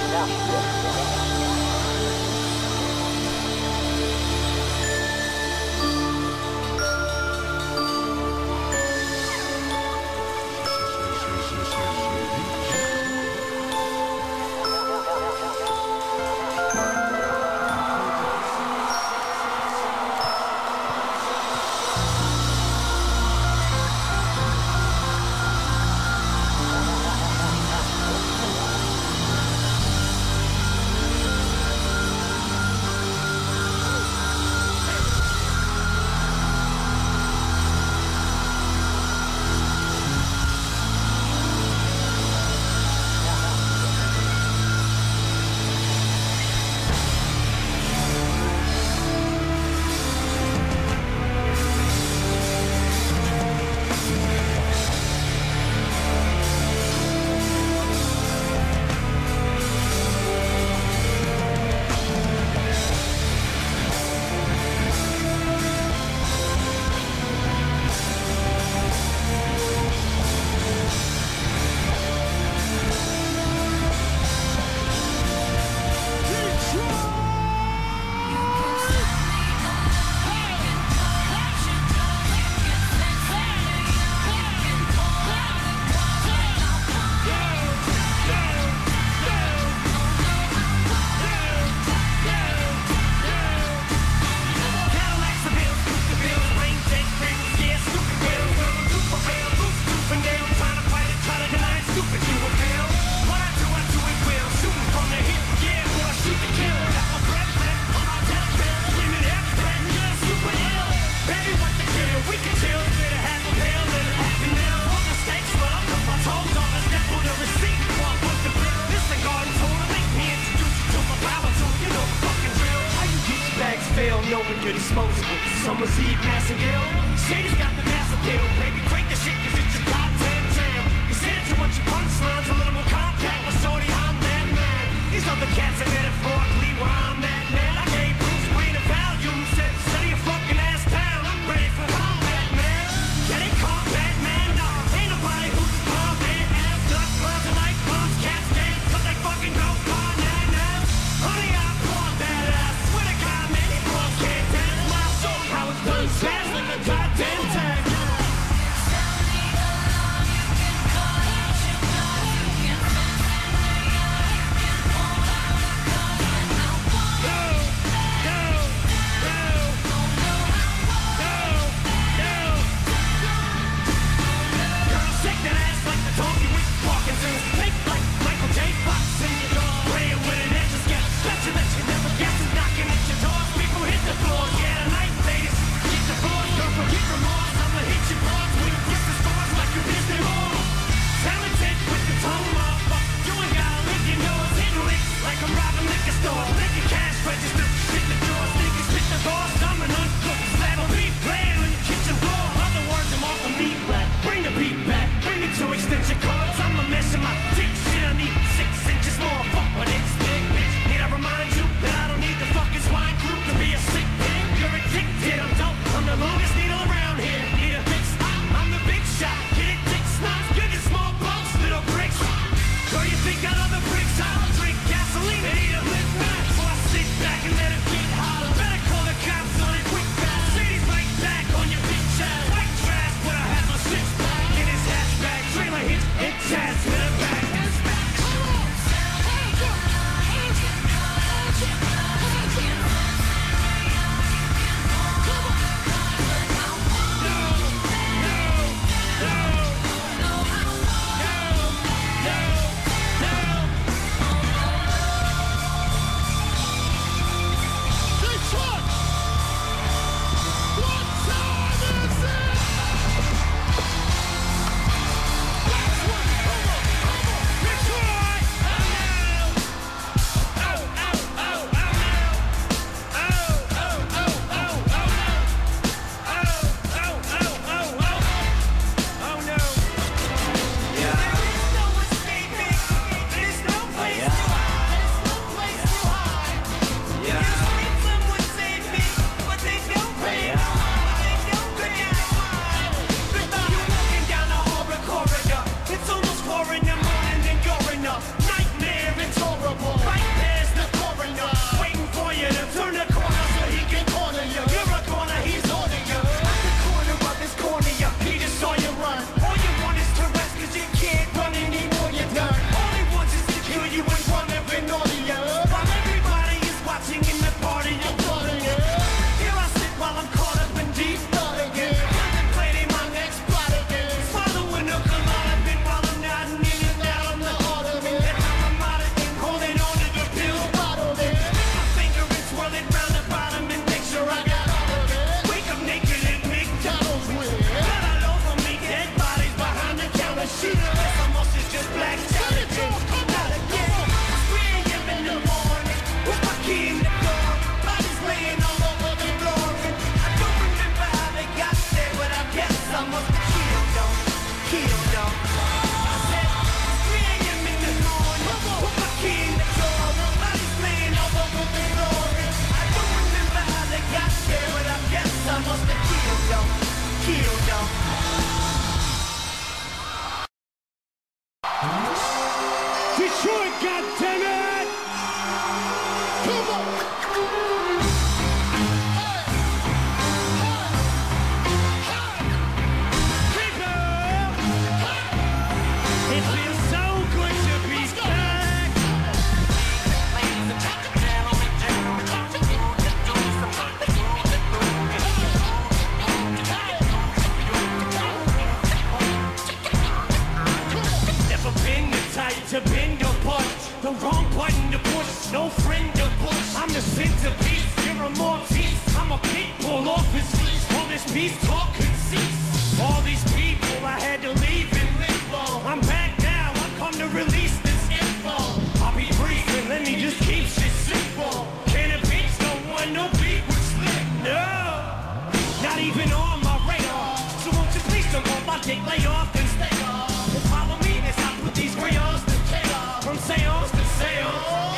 knowing you're disposable. Summer's Eve, Massengale. Shady's got the massive deal. Baby, break the shit, cause it's your goddamn jam. You said you want your punchlines a little more compact. Well, shorty, I'm that man. These other cats are metaphorically where I'm at, man. I gave Bruce Wayne a value. Said, settle your fucking ass down. I'm ready for combat, man. Yeah, they combat, man. No, ain't nobody who's a bomb, man. Ass nuts, runs are like bombs, cats dead. Cause they fucking go far, now. Honey, I bought that ass. Swear to God, man, these boys can't dance. My soul, how it's done, fast like a goddamn tag. a Maltese. I'm a pit bull off his leash. All this peace talk could cease. All these people I had to leave in limbo. I'm back now, I come to release this info. I'll be brief and let me just keep shit simple. Can a bitch don't want no beef with Slick? No, not even on my radar. So won't you please don't want my dick lay off and stay off. And follow me as I put these crayons to chaos. From seance to seance.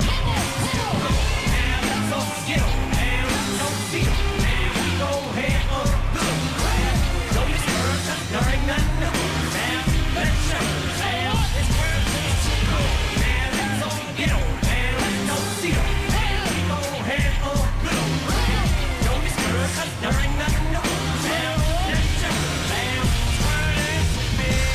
There ain't nothing new. Let's show it's where it's cool. Man, let's all get on. Man, let's go see them. Man, we go head on good old. Don't be scared, 'cause there ain't nothing new. Man, let's show it's where it's been.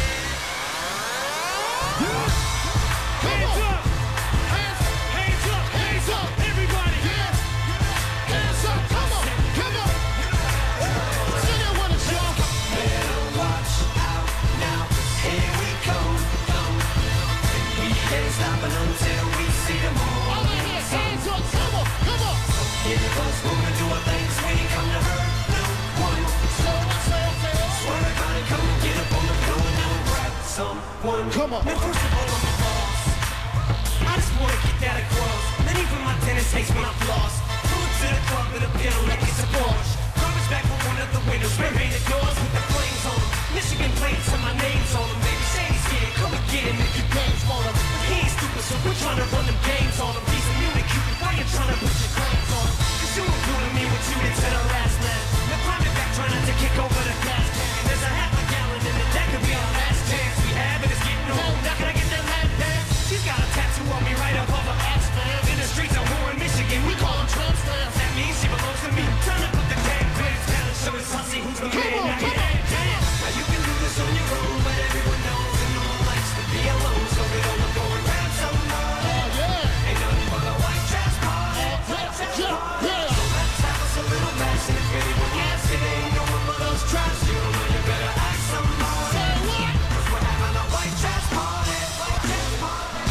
Hands up! Hands up! Hands up! Everybody! Hands up! Come on! Come on! Sing it with us, y'all! Better watch out now, 'cause here we come. We can't stop it until we see them all. All in here, hands up! Come on! Come on! If us wanna do our things, we ain't come to hurt no one. Swear to God and come get up on the floor and now grab someone. Come on. Man, first of all, I'm a boss. I just wanna get that across. Then even my tennis hates when I've lost. Pull it to the club with a pill like it's a Porsche. Garbage back with one of the windows, spray painted doors with the flames on them. Michigan plates and my name's on them. Baby, Shady's here, come and get him if you dance for him. He ain't stupid, so we're trying to run them games on him. He's immune to Cupid, why you trying to put your claims on him? 'Cause you don't do to me what you did to the last man. Now climb it back, try not to kick over the gas can. There's a half a gallon in it, that could be our last chance. We have it, it's getting old. Now can I get that lap dance? She's got a tattoo on me right above her ass fam. In the streets of Warren, Michigan, we call them tramp stamps. That means she belongs to me. Trying to put the damn clamps down and show us hussy who's the man. Now get that dance. Now you can do this on your own, but everyone knows and no one likes to be alone. So we don't go and grab somebody. Ain't nothing but a white trash party. So let's have us a little mess. And if anyone asks, it ain't no one but us trash. You don't know, you better ask somebody. 'Cause we're having a white trash party. White trash party.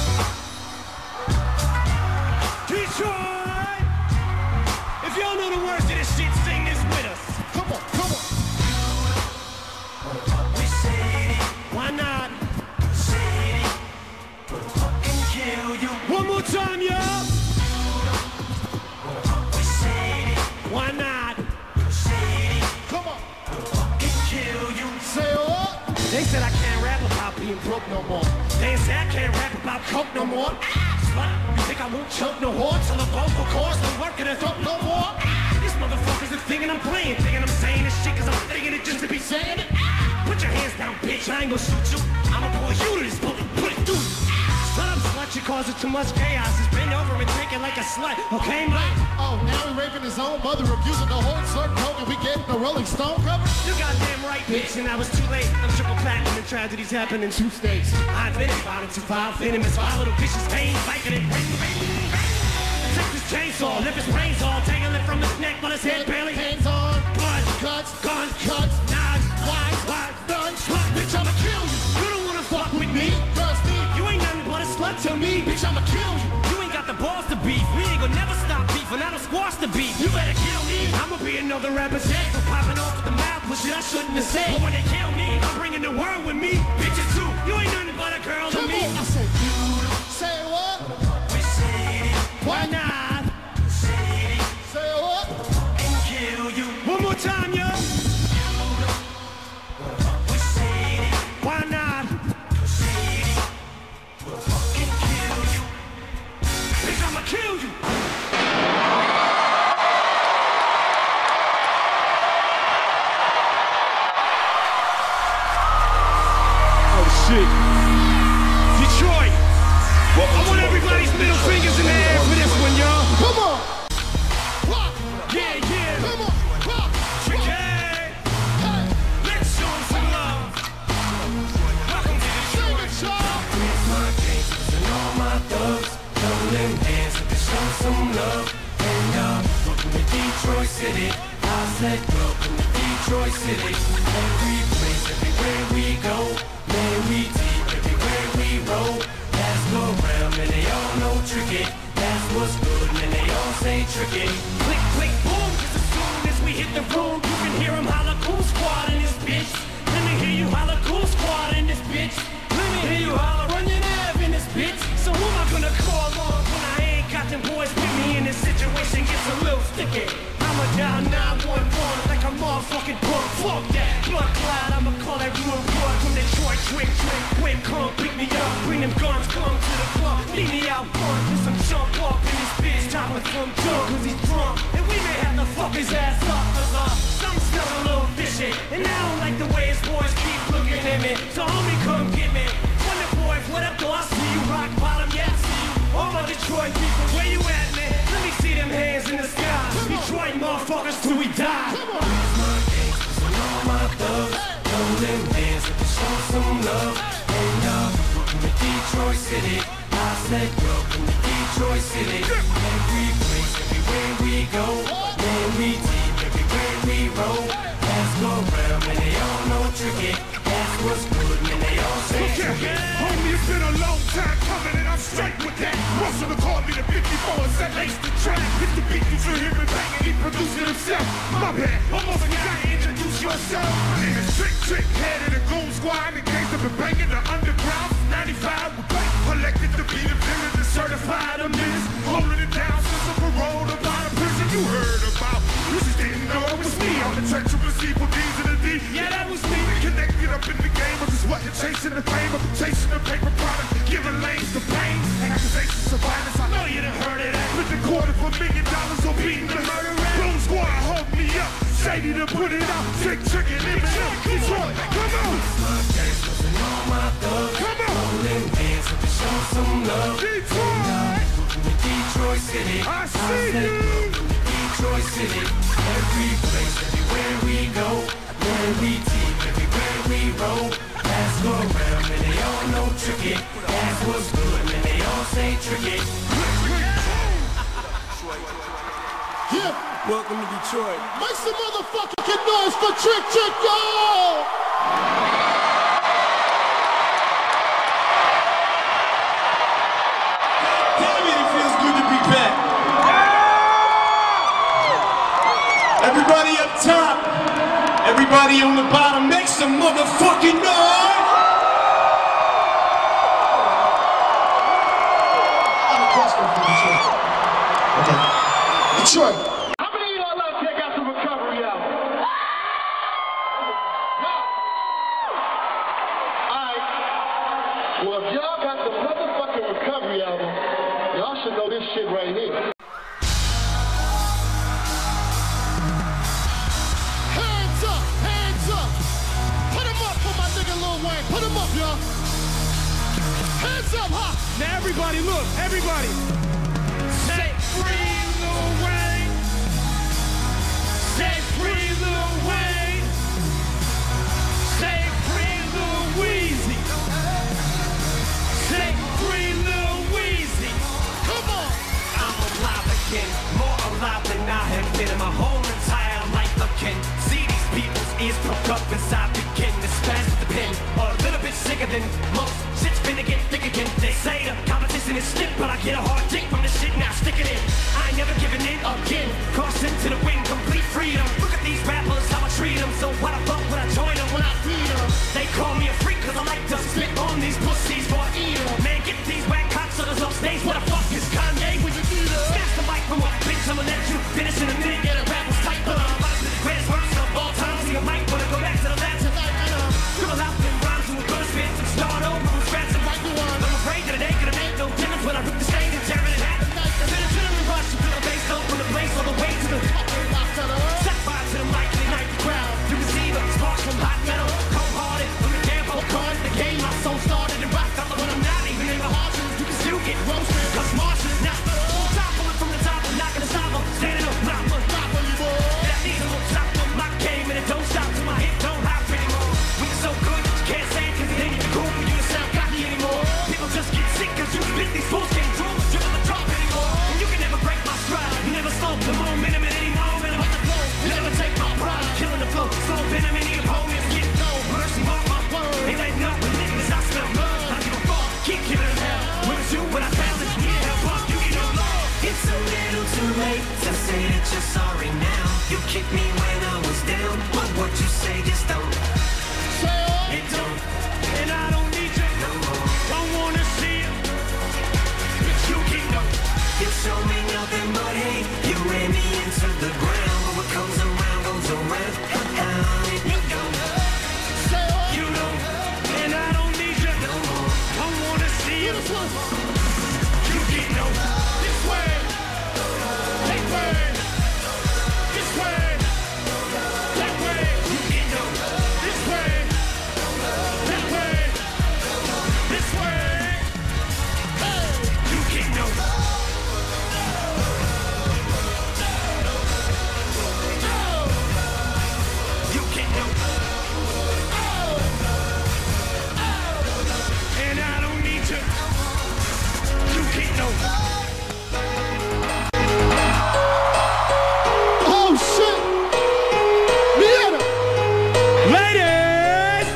Detroit! If y'all know the words to this shit, sing this with us. Come on! Come on! We shady. Why not? Shady. Fucking kill you. One more time, y'all. We shady. Why not? Shady. Come on! Fucking kill you. Say what? They said I can't rap about being broke no more. They said I can't rap about coke no more. Slut, you think I won't choke no whore till the vocal cords don't work in a throat no more? These motherfuckers are thinking I'm playing, thinking I'm saying this shit 'cause I'm thinking it just to be saying it. Put your hands down, bitch, I ain't gonna shoot you. I'ma pull you to this bullet, put it through you. Shut up, slut, you causing too much chaos. Just bend over and take it like a slut, okay, mate? Oh, now he raping his own mother, abusing the whole slurp coke, and we getting the Rolling Stone cover? You goddamn right, bitch, and I was too late. I'm triple platinum and tragedies happen in 2 states. I invented violence to file, venomous, vile little vicious pain, biking it, take this chainsaw, rip his brains all, tangling from his neck, but his head barely. Hands on! Blood, Cuts! guns, Cuts! knives, Wise! guns, Slut! Bitch, I'ma kill you! You don't wanna fuck with me. Dusty! You ain't nothing but a slut to me. Bitch, I'ma kill you! You ain't got the balls to beef. We ain't gonna never stop beef, and I don't squash the beef. You better kill me. I'ma be another rapper's head for popping off with the mouth, but shit I shouldn't have said. But when they kill me, I'm bringing the world with me. Bitches too. You ain't nothing but a girl to Come me. on! I said you! Say what? We shady. Why not? Shady. Say what? And kill you. One more time, yo. We shady. Why not? Shady. We'll fucking kill you. Bitch, I'ma kill you. Oh shit. Detroit. I want everybody's middle fingers in the air for this one, y'all. Come on! Rock! Yeah, yeah. Come on! Rock! Trick, hey. Hey! Let's show 'em some love. Welcome to Sing Detroit. it, y'all! Here's my gangsters and all my thugs. Throw them hands up and show some love. And welcome to Detroit City. I said welcome to Detroit City. Every place, everywhere we go. Man, we deep everywhere we roll. That's go round and they all know trick it. That's what's good and they all say tricky. Click, click, boom, just as soon as we hit the room, you can hear him holler, cool squad in this bitch. Let me hear you holler, cool squad in this bitch. Let me hear you holler, run your nav in this bitch. So who am I gonna call on when I ain't got them boys with me and this situation gets a little sticky? I'ma dial 911 like a motherfucking punk. Fuck that, blood cloud, I'ma call that real blood from Detroit, trick, when come pick me up, bring them guns, come to the club, meet me out front, put some jump up in this bitch, top with some junk, cause he's drunk, and we may have to fuck his ass up, cause some smell a little fishy, and I don't like the way his boys keep looking at me, so homie come get me. Wonder boys, what up, though? I see you, rock bottom, yeah, I see you. All my Detroit people, where you at, man? Let me see them hands in the sky. Detroit motherfuckers till we die. Where's my gangsters and all my thugs? Throw them hands if they show some love. Hey, y'all, welcome to Detroit City. I said, welcome to Detroit City. Every place, everywhere we go. Man, we team everywhere we roll. Pass go round, man, they all know tricky. That's what's good, man, they all say tricky. Homie, it's been a long time coming and I'm straight with that. Russell called me the 54 and said lace the track. Hit the beat, you should hear him banging, he produced it himself. My bad, almost forgot to introduce yourself. My name is Trick, head of the goon squad. In case I've been banging the underground. 95 with bank collected to be the villain and certified a menace. Holding it down since a parole about a prison you heard about. You just didn't know it was me on the treacherous evil D's and the D. Yeah, that was me. Connected up in the game, I just wasn't chasing the fame, I've been chasing the paper product, giving lanes the pain. Accusations of violence, I know you done heard of that. With the $250,000 on beating the murder rap. Boom squad, hold me up. Shady to put it out. Trick, and Eminem. Detroit, come on. My gangsters and all my thugs. Come on. Holding hands to show some love. Detroit. Welcome to Detroit City. I see you. Welcome to Detroit City. Every place, everywhere we go. Man, we team everywhere we roll. Pass go around, man, they all know tricky. That's what's good, man, they all say tricky. Yeah. Welcome to Detroit. Make some motherfucking noise for Trick, y'all. Damn it, it feels good to be back. Everybody up top, everybody on the bottom, make some motherfucking noise. I have a question for Detroit. Okay. Detroit. How many of y'all out there got the recovery album? Alright. Well, if y'all got the motherfucking recovery album, y'all should know this shit right here. Hands up, hands up. Put them up for my nigga Lil Wayne. Put them up, y'all. Hands up, huh? Now everybody look, everybody. Set free Lil Wayne. Set free Lil Wayne. Set free Lil Weezy. Set free Lil Weezy. Come on. I'm alive again, more alive than I have been in my whole entire life again. See these people's ears broke up inside, begin to spaz with the pen. A little bit sicker than most. Shit's finna get thick again. They say the competition is stiff, but I get a hard dick from the shit, now stick it in. I ain't never giving in again. Caution to the wind, complete freedom. Look at these rappers, how I treat them. So why the fuck would I join them when I feed them? They call me a freak cause I like to spit on these pussies for I eat them. Man, get these whack cocksuckers off stage. What the fuck is Kanye? Would you do that? Snatch the mic from what bitch, I'ma let you finish in a minute. Get a rapper's tight, but I'm about to be the greatest verse of all time. See a mic, wanna go back to the lab tonight. Scribble out them rhymes and we're gonna spit and start over from scratch and like the one. I'm afraid that it ain't gonna make no difference when I rip the stage and tear it in half. And then adrenaline rush to the bass dope from the place all the way to the top. Set fire to the mic and ignite the crowd. You can see the sparks from hot metal. Cold-hearted, from the damn whole card. The game my soul started and rock out when I'm not even in the harshness. You can still get roasted, cause Martian is not top pulling from the top. I'm not gonna stop them. Standing up, not on you, boy. That needs a little top of my game and it don't stop till my hit don't hop anymore. We are so good, you can't say it cause it ain't even cool for you to sound cocky anymore. People just get sick cause you spit these fools can't drop, dribble the drop anymore. And you can never break my stride, you never slow the momentum at any moment. I'm about to blow, you never take my pride, killing the flow, slow venom any opponents get no mercy, mark my word. Ain't letting up with niggas, I smell blood. I give a fuck, keep giving them hell. When it's you, when I found it, you need help, fuck, you need no love. It's a little too late to say that you're sorry now. You kicked me when I was down, but what you say just don't. It don't. And I don't need you no more. Don't wanna see you, but you can go. You show me nothing but hate. You ran me into the ground, but what comes around goes around. You don't. You don't. And I don't need you No more. Don't wanna see you. You can go. This way. That way. This way. That way. You can go. This way. That way. This way. Hey. You can go. You can go. And I don't need you. You can go. Oh shit! Miata! Ladies!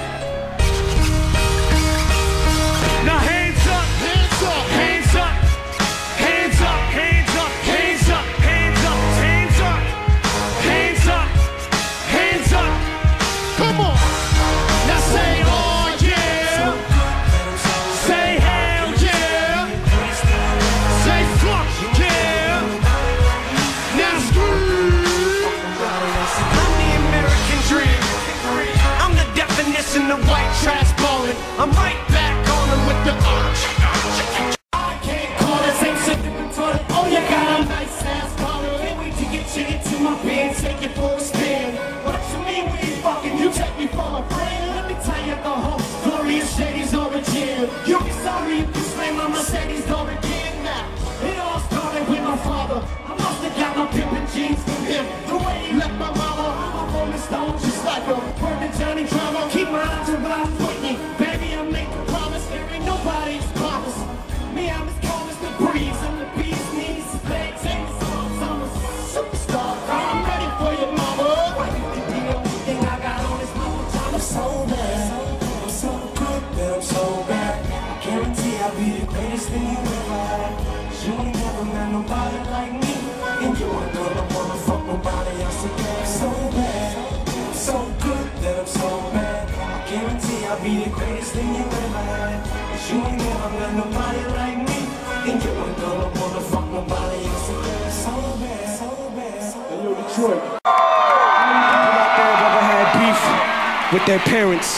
Now hands up! Hands up! Hands up! Hands up! Hands up! Hands up! Hands up! Hands up! Hands up! Hands up! Come on! Now say oh yeah! Say hell yeah! Say fuck yeah! Now scream! I'm the American dream. I'm the definition of white trash ballin'. I'm right back on them with the arch. I can't call the same shit different toilet. Oh, you got a nice ass collar. Can't wait to get you into my bed, take it for a spin. What you mean we fucking? You take me for a friend. Let me tell you the whole story of Shady's origin. You'll be sorry if you slam my Mercedes door again. Now it all started with my father. I must have got my pimpin' jeans from him. The way he left my mama, I'm a rolling stone just like a perfect Johnny Drama. Keep my eyes around Whitney, baby. I make a promise. There ain't nobody's promise. Me, I'm as calm as the breeze. I'm the bee's knees, legs, and the songs. I'm a superstar. I'm ready for you, mama. Why you think the only thing I got on is my time? I'm so bad. I'm so good that I'm so bad. I guarantee I'll be the greatest thing you ever had. You ain't never met nobody like me, and you ain't gonna wanna fuck nobody else again. I'm so bad. I'm so good that I'm so bad. I guarantee I'll be the greatest thing you ever had. You ain't never met nobody like me, and you ain't gonna wanna fuck nobody else again. So bad, so bad. Hey, yo, Detroit. How many people out there have ever had beef with their parents?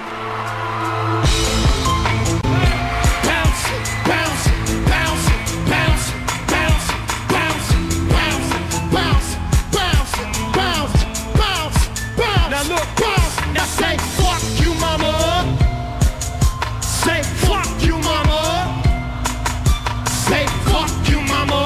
Bounce, bounce, bounce, bounce, bounce, bounce, bounce, bounce, bounce, bounce, bounce, bounce. Now look, bounce. Now say fuck you, mama. Say fuck you, mama. Say fuck you, mama.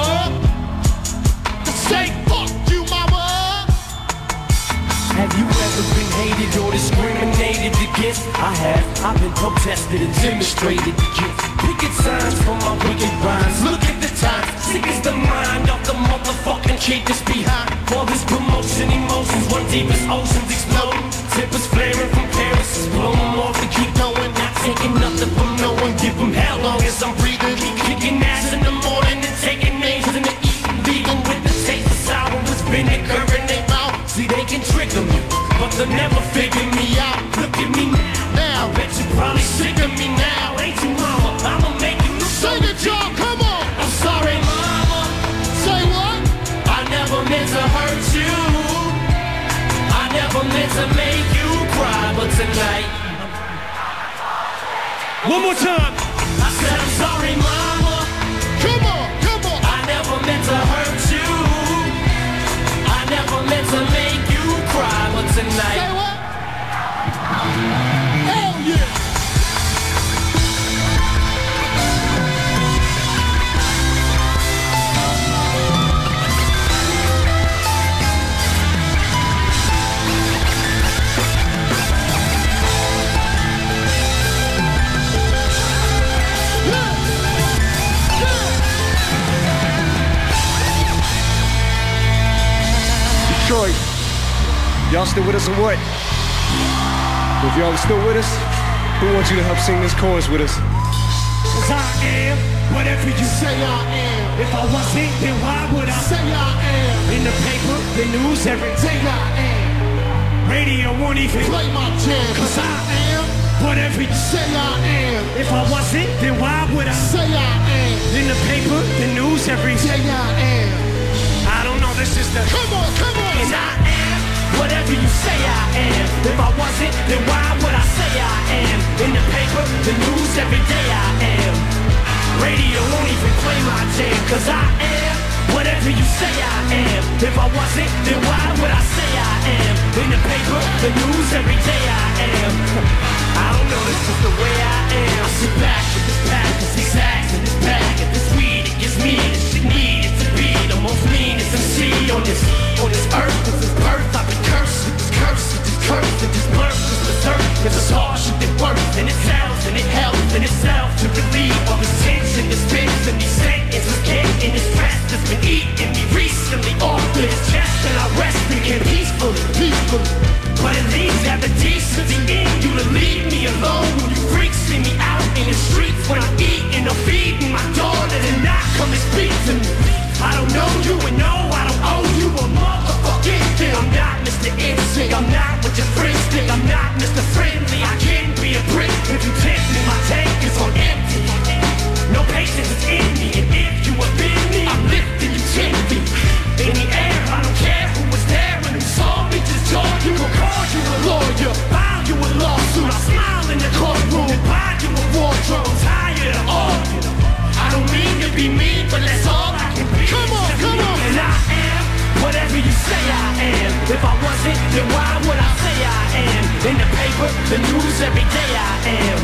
Say fuck you, mama. Have you ever been hated or discriminated against? I have. I've been protested and demonstrated against. Picket signs for my wicked rhymes. Look at the time. Sick is the mind of the motherfucking kid that's behind. All this commotion, emotions, one deepest oceans exploding. Tippers flaring from Paris, blow them off and keep going. Not taking nothing from no one. Give them hell long as I'm breathing. Keep kicking ass in the morning and taking names in the evening. Leaving with the taste of sour with vinegar in their mouth. See, they can trick them, but they'll never figure me out. Look at me now. I bet you probably sick of me now. Ain't you, mama? I'ma make you look so Sing it, y'all, come on. I'm sorry, mama. Say what? I never meant to hurt you. I never meant to make you cry, but tonight. One more time. I said I'm sorry, mama. Come on, come on. I never meant to hurt you. I never meant to make you cry, but tonight. Say what? Hell yeah. Detroit, y'all still with us or what? If y'all still with us, who wants you to help sing this chorus with us? 'Cause I am whatever you say I am. If I wasn't, then why would I say I am? In the paper, the news, every Say I am. radio won't even Play my jam, cause I am whatever you say I am. If I wasn't, then why would I Say I am. In the paper, the news, every Say I am. I don't know, this is the Come on, come on. And I am whatever you say I am. If I wasn't, then why would I say I am? In the paper, the news, every day I am. Radio won't even play my jam, cause I am whatever you say I am. If I wasn't, then why would I say I am? In the paper, the news, every day I am. I don't know, this is the way I am. I sit back with this pack, this exact in this bag, and this weed, it gives me this shit needed to be the most meanest MC on this earth. This is birth, I've been cursed with this curse, with this curse, with this birth, this berserk. Cause it's harsh and it works, and it tells, and it helps in itself to relieve all this tension, this spins, and these sentences getting this stress that's been eating me recently off to this chest, and I rest again peacefully, peacefully. But at least have the decency in you to leave me alone when you freaks see me out in the streets when I'm eating or feeding my daughter and not come and speak to me. I don't know you and no, I don't owe you a motherfucking thing. I'm not Mr. Instinct, I'm not what your friends think. I'm not Mr. Friendly, I can be a brick if you tempt me. My tank is on empty. No patience is in me, and if you offend me, I'm lifting you 10 feet in the air. I don't care who was there and who saw me. Just jaw you or call you a lawyer, file you a lawsuit. I'll smile in the courtroom and buy you a wardrobe. I'm tired of arguing. I don't mean to be mean, but that's all I can be. Come on, come on. And I am whatever you say I am. If I wasn't, then why would I say I am? In the paper, the news, every day I am.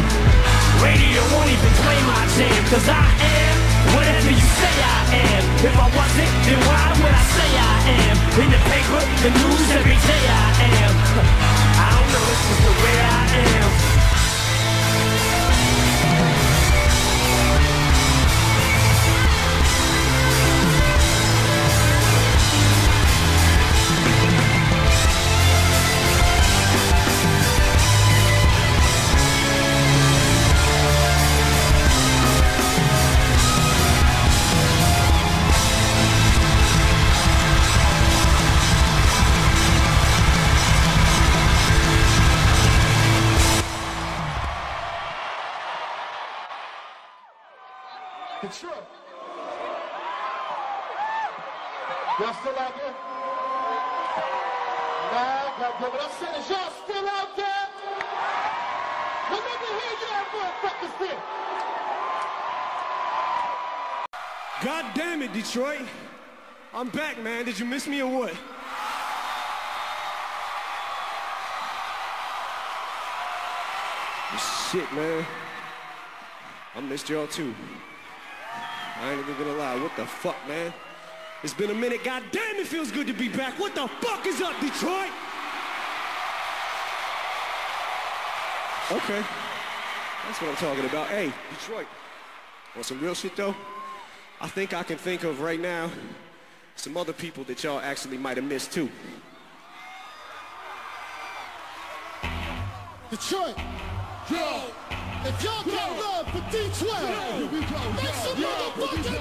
Radio won't even play my jam, cause I am whatever you say I am. If I wasn't, then why would I say I am? In the paper, the news, every day I am. I don't know, this is the way I am. Detroit. Y'all still out there? Nah, goddamn it. I'm saying, is y'all still out there? Let me hear y'all motherfuckers there. God damn it, Detroit. I'm back, man. Did you miss me or what? Shit, man. I missed y'all too. I ain't even gonna lie. What the fuck, man? It's been a minute. God damn, it feels good to be back. What the fuck is up, Detroit? Okay. That's what I'm talking about. Hey, Detroit. Want some real shit, though? I think I can think of right now some other people that y'all actually might have missed, too. Detroit. Yo. If y'all got love for D12, make some motherfucking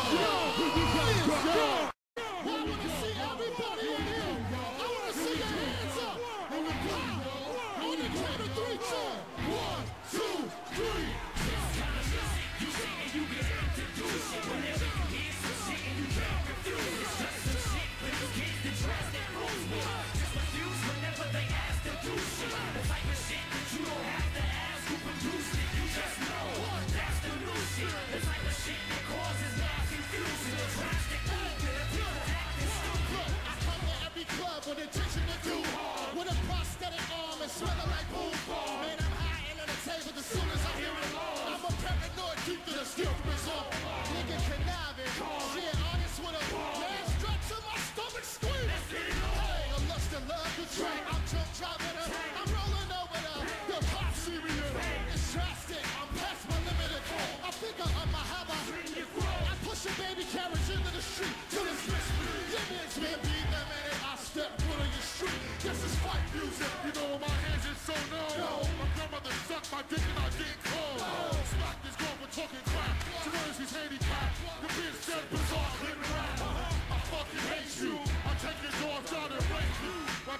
noise! I wanna see everybody in here. I wanna see your hands up. On the clock. On the count of 3, 2, 1, 2, 3. You say you get to do shit whenever you hear some shit and you can't refuse. It's just some shit when you kids that trust that rules. Just refuse whenever they ask to do shit. The type of shit that you don't have to ask who produced it. You just know that's the new shit. The type of shit that causes mass confusion. The trash that eat to the people acting stupid. I come to every club with intention to do hard. With a prosthetic arm and smelling like boom ball. Man, I'm high and on the table as soon as I hear it all. I'm a paranoid, keep to the skill result. Nigga conniving, yeah, honest with a man straps in my stomach squeeze. Hey, a lust to love the track. I'm jump driving her. I'm rolling over the hot serious. It's drastic, I'm past my limit. I think I'm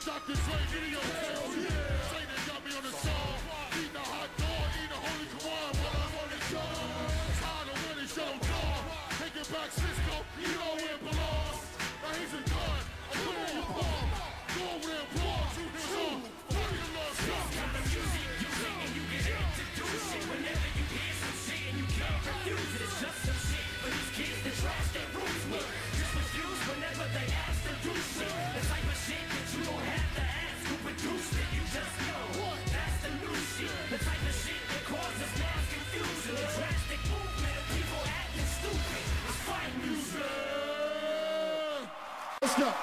dr.dre, video tail, yeah. Say they got me on the song. Eating a hot dog, eating a holy Quran while I'm on the job. Tired of winning, show dog. Take it back, Cisco, you know where it belongs. Now here's a gun, I put it in your palm. Go over there and pause, shoot this on. Fuck your love, stop. Got the music, you sing and you get introduced it. Whenever you hear some shit and you can't refuse it, it's just some shit for these kids that trash their roots with. Just refuse whenever they ask to do shit. The type of shit that you don't have to ask who produced it. You just know that's the new shit. The type of shit that causes mass confusion. The drastic movement of people acting stupid. It's fight music. Let's go.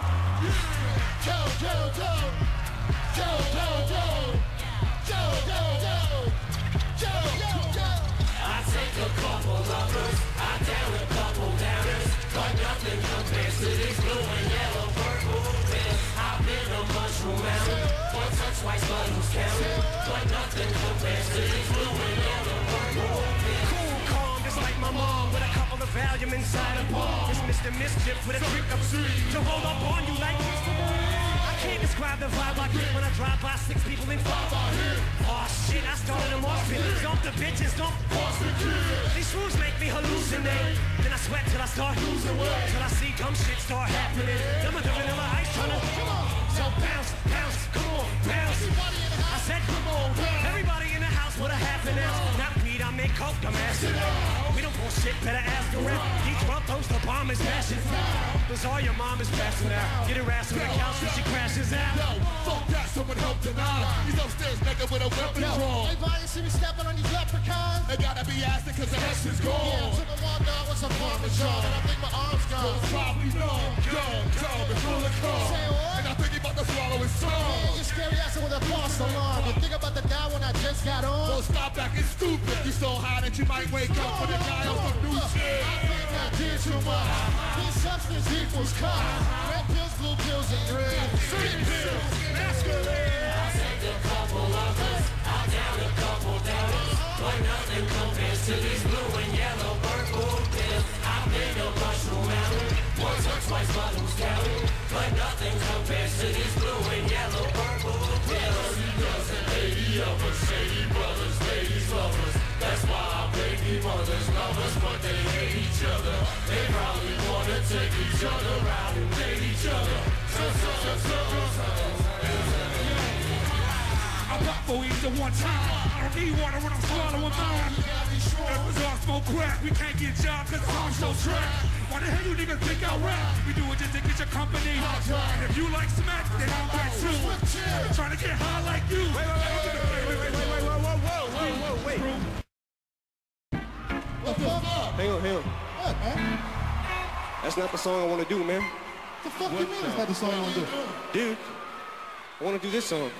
I take a couple lovers, I down a couple downers, but nothing compares to these blue and yellow purple pills. I've been a mushroom mountain, once or twice, but who's counting? But nothing compares to these blue and yellow purple pills. Cool, calm, just like my mom, with a couple of Valium inside a palm. It's Mr. Mischief with a trick of to hold up on you like I can't describe the vibe I get when I drive by 6 people in 5 Oh shit, I started them off with dump the bitches, dump These rules make me hallucinate. Then I sweat till I start losing weight, till I see dumb shit start happening. Them are the vanilla ice tryna so bounce, bounce, come on, bounce. I said come on, everybody in the house with a half an ounce. Not weed, I make coke, dumbass. We don't bullshit, better ask around. Each one throws the bomb is mashing. Cause all your mom is passing out. Get her ass on the couch when she crashes out. Yo, fuck that, someone help tonight. He's upstairs naked with a weapon drawn. Everybody see me stepping on these leprechauns? They gotta be asking cause the S is gone. Yeah, I took a walk down with some parmesan, and I think my arm's So gone. it's probably numb, dumb, and full of calm. Say what? And I think he about to swallow his Yeah, tongue. you scary ass with a false alarm. You think about the guy when I just got on? So stop acting stupid. You so high that you might wake up for the guy on some new shit. I think I did too much. This substance equals cop. Red pills, blue pills, and green. Street pills, masquerade. I take a couple lovers, I down a couple downers, but nothing compares to these blue and yellow purple pills. I've been a mushroom mountain, once or twice, but who's counting? But nothing compares to these blue and yellow purple pills. Doesn't 80 of us, shady brothers, ladies lovers. That's why our baby mothers love us, but they hate each other. They probably wanna take each other out and date each other. I pop for each at one time. I don't need water when I'm swallowing mine. If it's all smoke crack, we can't get job cause I'm so trash. Why the hell you niggas think I rap? We do it just to get your company. And if you like smack, then I'm back too. Trying to get high like you. Wait. The fuck up? Hang on. What, man? That's not the song I want to do, man. The fuck you mean it's not the song you want to do? Dude, I want to do this song.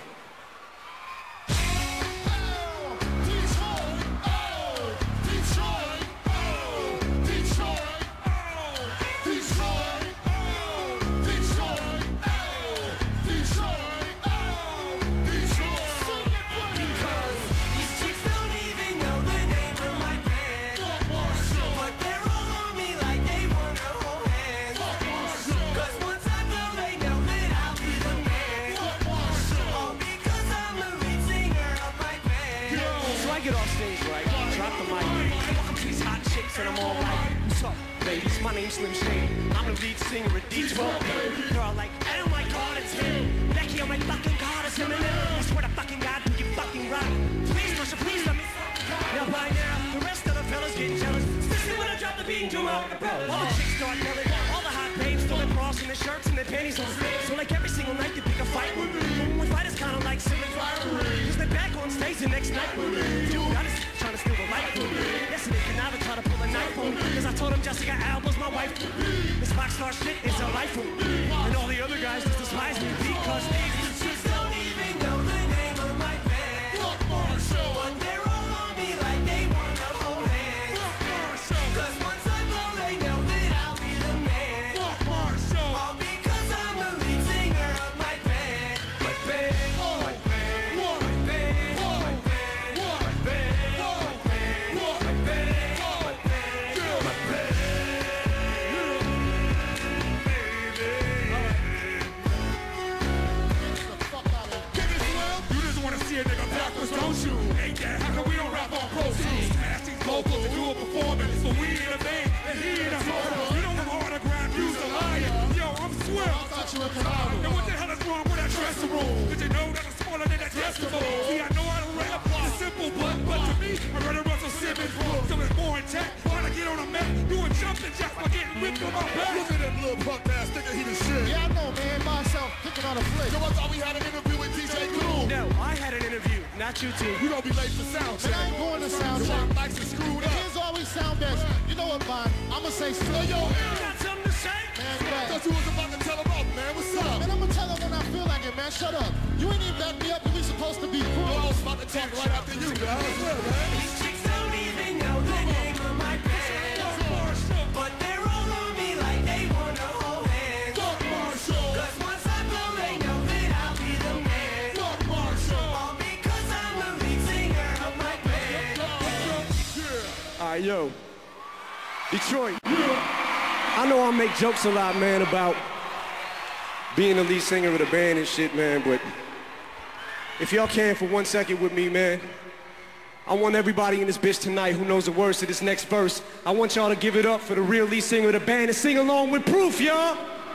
And I'm all like, what's up, ladies? My name's Slim Shady. I'm the lead singer at D.R.E. Girl, like, oh my God, it's him. Becky, oh my fucking God, it's Eminem. I swear to fucking God, you fucking rock. Please, Marsha, please let me. Now by now, the rest of the fellas getting jealous, especially when I drop the beat and do my all the chicks start yelling. All the hot babes throwing bras in their shirts and their panties on stage. So like every single night they pick a fight with me. When we fight, it's kind of like siblings rivalry. Cause they're back on stage the next night with me. Dude, I just trying to steal the light from me. Yes, and they can never try to pull a knife on me. Cause I told them Jessica Alba's my wife. This rock star shit is a life for me. And all the other guys just despise me because these chicks don't even know the name of my band. But they're all on me like they want to hold hands. Cause once I blow, they know that I'll be the man. All because I'm the lead singer of my band. My band. for performing, so we in a band and he in a home. You know I'm autograph, you's a liar. Yo, I'm Swift. I thought you were phenomenal. And what the hell is wrong with that dressing room? Did you know that I'm smaller than that dressing room? See, I know how to rap, it's simple, but to me, I read a Russell Simmons book, so it's more intact. Why'd I get on a mat, doing jumping jacks by getting whipped on my back? Look at that little punk ass thinking he the shit. Yeah, I know, man. Myself picking on a flick. Yo, I thought we had an interview with DJ Glue. No, I had an interview, not you two. You don't be late for sound check. Man, I ain't going to sound check. Your mics are screwed up. Kids always sound best. You know what, Vaughn? I'ma say straight. Yo, You got something to say? Man, I thought you was about to tell him off, man. What's up? man, I'ma tell them when I feel like it, man. Shut up. You ain't even back me up and we supposed to be Yo, cool. I was about to talk right after you, man. These chicks don't even know the name of my band, but they're all on me like they wanna hold hands. Fuck Marshall. Cause once I blow, they know that I'll be the man. Fuck Marshall. All because I'm the lead singer of my band. Yeah. Alright, yo. Detroit. I know I make jokes a lot, man, about being the lead singer of the band and shit, man, but if y'all can for 1 second with me, man, I want everybody in this bitch tonight who knows the words to this next verse, I want y'all to give it up for the real lead singer of the band and sing along with Proof, y'all.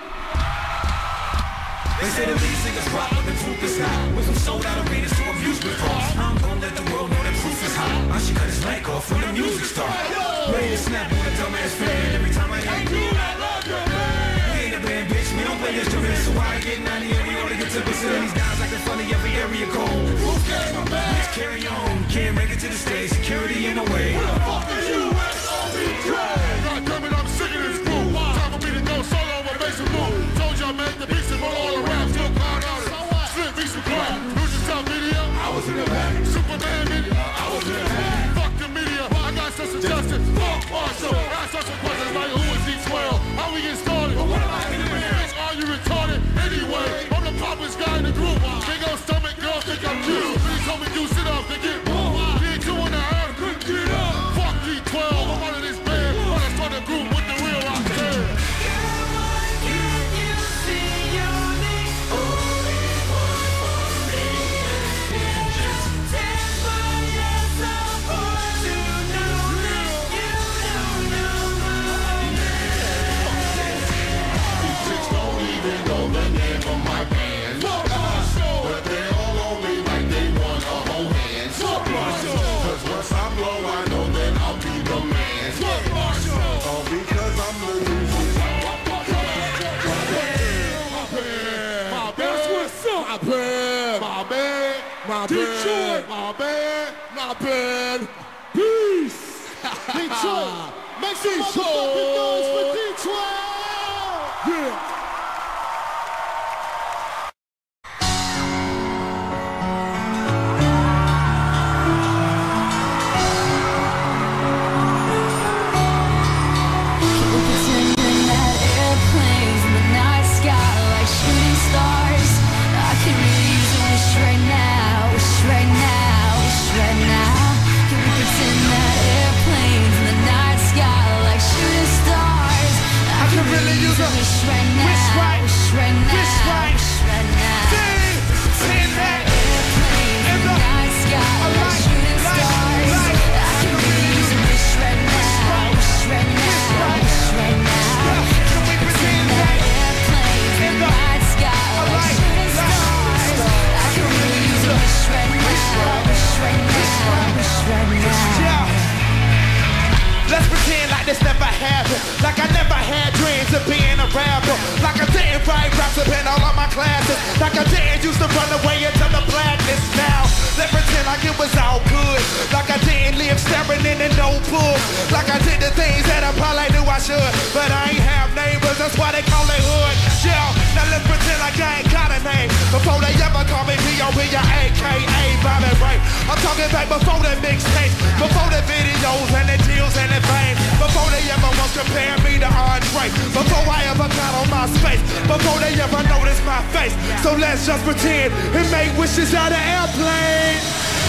They say the lead singers rock, but the proof is hot. With some sold out arenas to amusement parks. I'm gonna let the world know that proof is hot. I should cut his leg off when the music starts. Ready to snap on a dumbass fan every time I hear you. We ain't a band, bitch. We don't play instruments, so I ain't getting out of here. We only get 10% of these guys like in front of every area code. Proof carry my back. Bitch, carry on. Can't make it to the stage. Security in the way. Who the fuck is you? God damn it, I'm sick of this group. Time for me to go solo with Mason Blue. Told y'all, man, the beats is all around. Still clown out it. Slip beats and crap. Who's your top video? I was in the back. Superman video? I was in the back. Fuck the media. I got such a justice. Fuck Marshall. Ask such a question like, who is D12? How we get started? But what am I gonna do? Bitch, are you retarded? Anyway, I'm the poppest guy in the group. Big old stomach, girls think I'm cute. But he told me do sit up to get more. D2 on the earth, couldn't get up. Fuck D12. I'm out of this band. When I start a group with the real rock band. Detroit! My bad, my bad. Peace! Detroit! Make some motherfucking noise for Detroit! Yeah! Let's pretend like this never happened. Like I never had dreams of being a rapper. Like I didn't write raps up in all of my classes. Like I didn't used to run away into the blackness. Now, let's pretend like it was all good. Like I didn't live staring in a notebook. Like I did the things that I probably knew I should. But I ain't have neighbors, that's why they call it hood. Yeah, now let's pretend like I ain't got a name. Before they ever call me B.o.B, a.k.a. Bobby Ray. I'm talking back before the mixtapes, before the videos and the deals and the fame. Before they ever once compared me to Andre. Before I ever got on my space. Before they ever noticed my face. So let's just pretend and make wishes out of airplanes.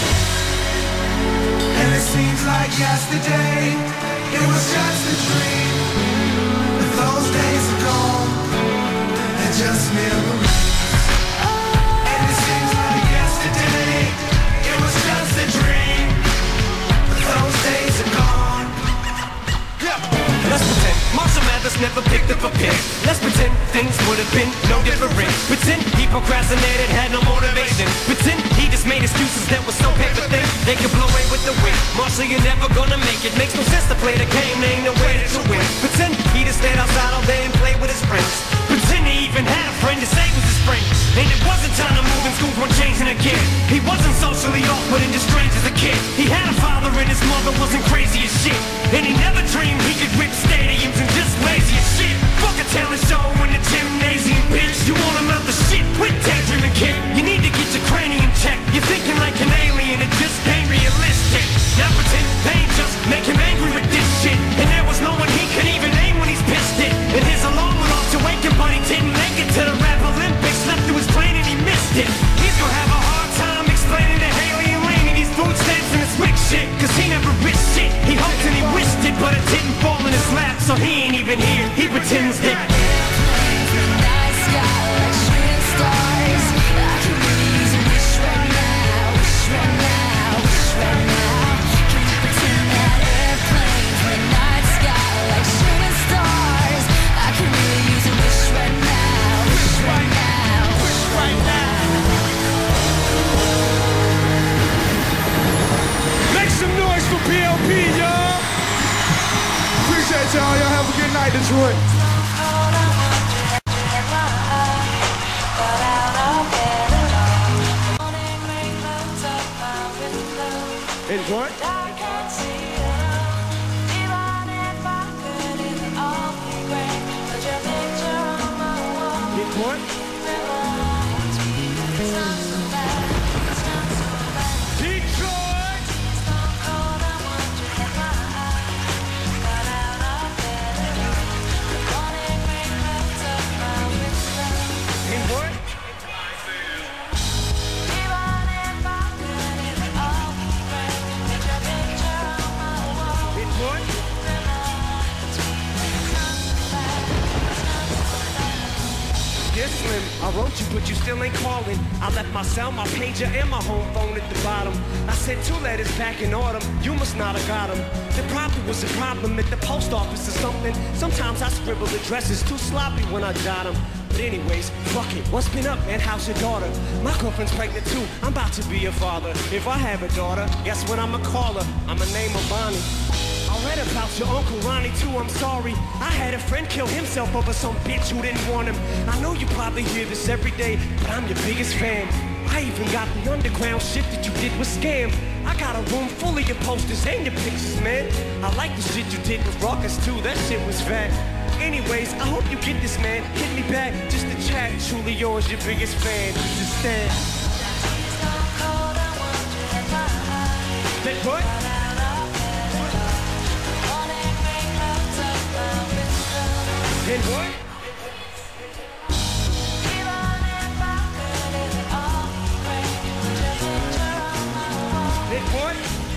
And it seems like yesterday, it was just a dream. But those days are gone, they're just memories. And it seems like yesterday, it was just a dream. But those days are gone, never picked up a pen. Let's pretend things would have been no different. Pretend he procrastinated, had no motivation. Pretend he just made excuses that were so paper thin they could blow away with the wind. Marshall, you're never gonna make it. Makes no sense to play the game, there ain't no way to win. Pretend he just stayed outside all day and played with his friends. Pretend he even had a friend to say was his friend. And it wasn't time to move and schools weren't changing again. He wasn't socially awkward and just strange as a kid. He had a father and his mother wasn't crazy as shit. And he never dreamed he could whip stadiums and just lazy as shit. Fuck a talent show in the gymnasium, bitch. You want him out the shit, quit daydreaming, kid. You need to get your cranium checked. You're thinking like an alien, it just ain't realistic. Now pretend they just make him angry with this shit. And there was no one he could even name when he's pissed it. And his alarm went off to wake him, but he didn't make it to the rap Olympics. Slept through his plane and he missed it. He's gonna have a hard time explaining to Haley and Lane these food stamps and his wick shit. Cause he never risked shit. He hoped and he wished it, but it didn't fall in his lap. So he ain't even here, he pretends that. B.o.b, y'all. Appreciate y'all. Y'all have a good night, Detroit. Enjoy. Slim, I wrote you, but you still ain't calling. I left my cell, my pager, and my home phone at the bottom. I sent 2 letters back in autumn. You must not have got them. There probably was a problem at the post office or something. Sometimes I scribble addresses too sloppy when I jot them. But anyways, fuck it. What's been up, man? How's your daughter? My girlfriend's pregnant too. I'm about to be a father. If I have a daughter, guess what I'ma call her? I'ma name her Bonnie. I read about your Uncle Ronnie too, I'm sorry. I had a friend kill himself over some bitch who didn't want him. I know you probably hear this every day, but I'm your biggest fan. I even got the underground shit that you did with Scam. I got a room full of your posters and your pictures, man. I like the shit you did with Ruckus too, that shit was fat. Anyways, I hope you get this, man. Hit me back, just to chat. Truly yours, your biggest fan. Understand? That what? And what? And what?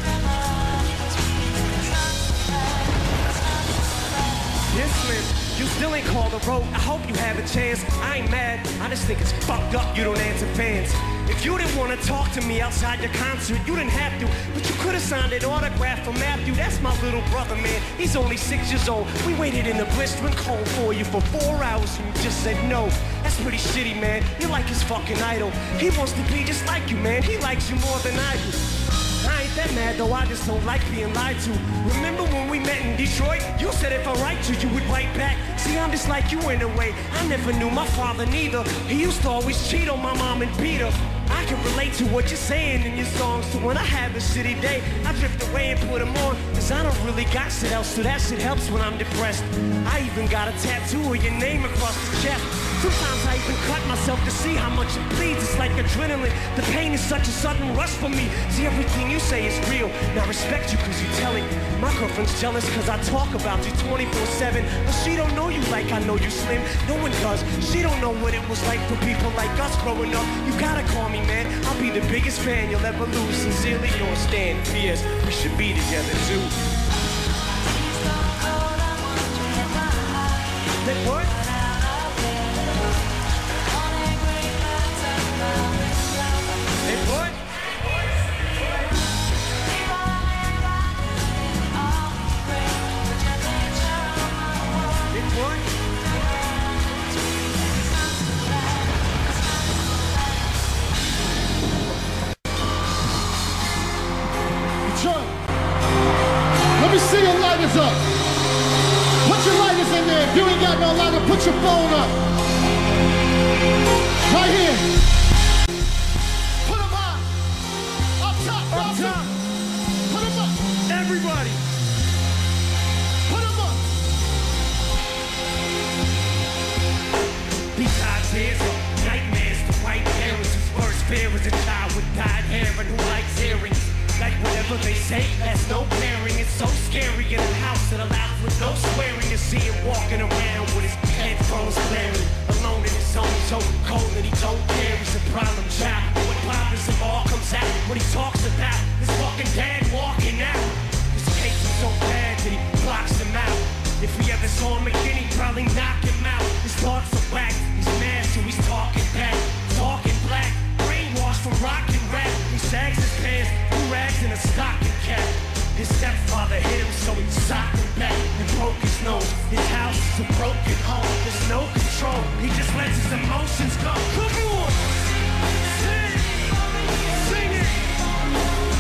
Yes, Slim, you still ain't called a road. I hope you have a chance. I ain't mad, I just think it's fucked up you don't answer fans. If you didn't want to talk to me outside your concert, you didn't have to, but you could have signed an autograph for Matthew. That's my little brother, man. He's only 6 years old. We waited in the blistering cold for you for 4 hours and you just said no. That's pretty shitty, man. You're like his fucking idol. He wants to be just like you, man. He likes you more than I do. I ain't that mad though, I just don't like being lied to. Remember when we met in Detroit? You said if I write you, you would write back. See, I'm just like you in a way. I never knew my father neither. He used to always cheat on my mom and beat her. I can relate to what you're saying in your songs. So when I have a shitty day, I drift away and put them on. Cause I don't really got shit else, so that shit helps when I'm depressed. I even got a tattoo of your name across the chest. Sometimes I even cut myself to see how much it bleeds. It's like adrenaline. The pain is such a sudden rush for me. See, everything you say is real. Now I respect you cause you tell it. My girlfriend's jealous cause I talk about you 24/7. But she don't know you like I know you, Slim. No one does. She don't know what it was like for people like us growing up. You gotta call me, man. I'll be the biggest fan you'll ever lose. Sincerely yours, Stan. P.S. We should be together too. That what? What? what they say, that's no pairing. It's so scary in a house that allows with no swearing. To see him walking around with his headphones blaring, alone in his zone, so cold that he don't care. He's a problem child. What bothers him all comes out when he talks about his fucking dad walking out. His case is so bad that he blocks him out. If he ever saw him again, he'd probably knock him out. His thoughts are whack, he's mad, so he's talking back, talking black. Brainwashed from rock and rap. He sags his pants, rags in a stocking cap. His stepfather hit him, so he socked him back and broke his nose. His house is a broken home. There's no control. He just lets his emotions go. Come on, sing, sing it. Come on.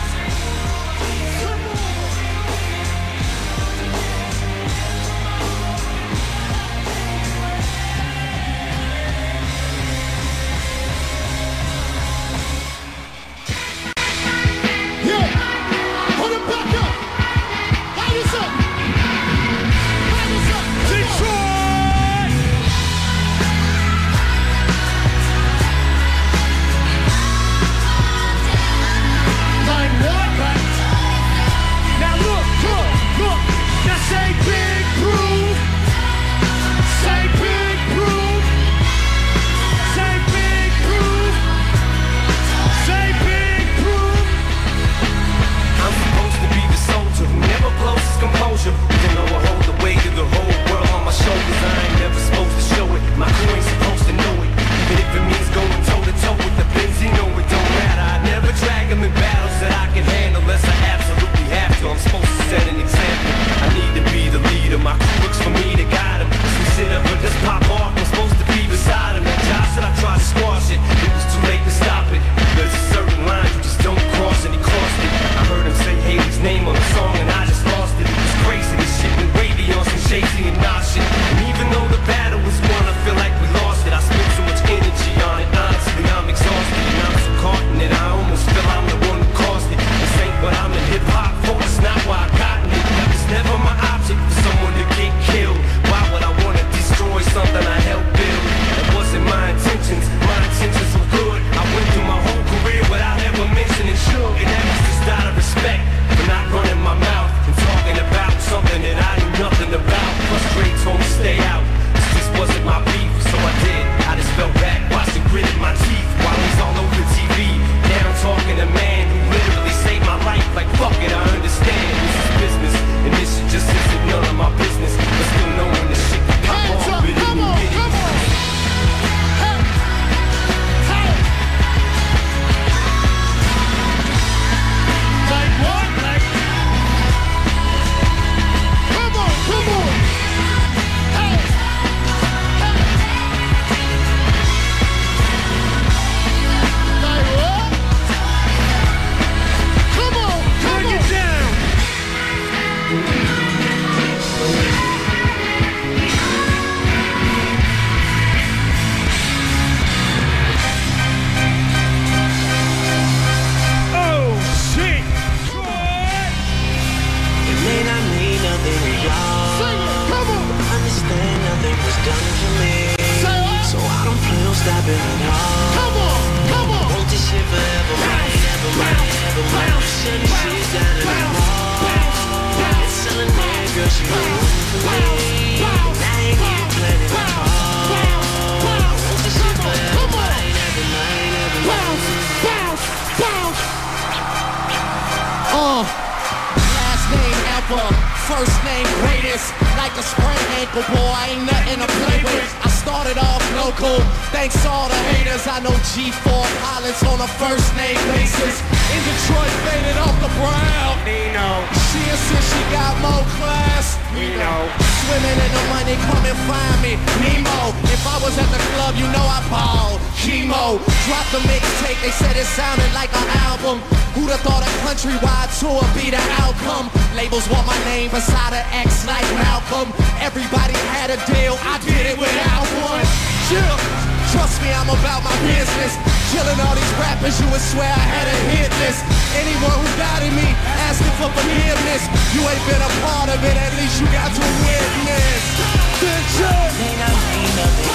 First name greatest, like a sprained ankle, boy, ain't nothing to play with. I started off local, thanks all the haters. I know G4 pilots on a first name basis. In Detroit, faded off the brown. Nino. She insists she got more class. We know. Swimming in the money, come and find me. Nemo. If I was at the club, you know I balled. Chemo. Dropped the mixtape, they said it sounded like an album. Who'd have thought a countrywide tour be the outcome? Labels want my name beside an X like Malcolm. Everybody had a deal, I did it without one. Chill. Trust me, I'm about my business. Killing all these rappers, you would swear I had a hit list. Anyone who doubted me, asking for forgiveness. You ain't been a part of it, at least you got to witness. Good job. May not mean nothing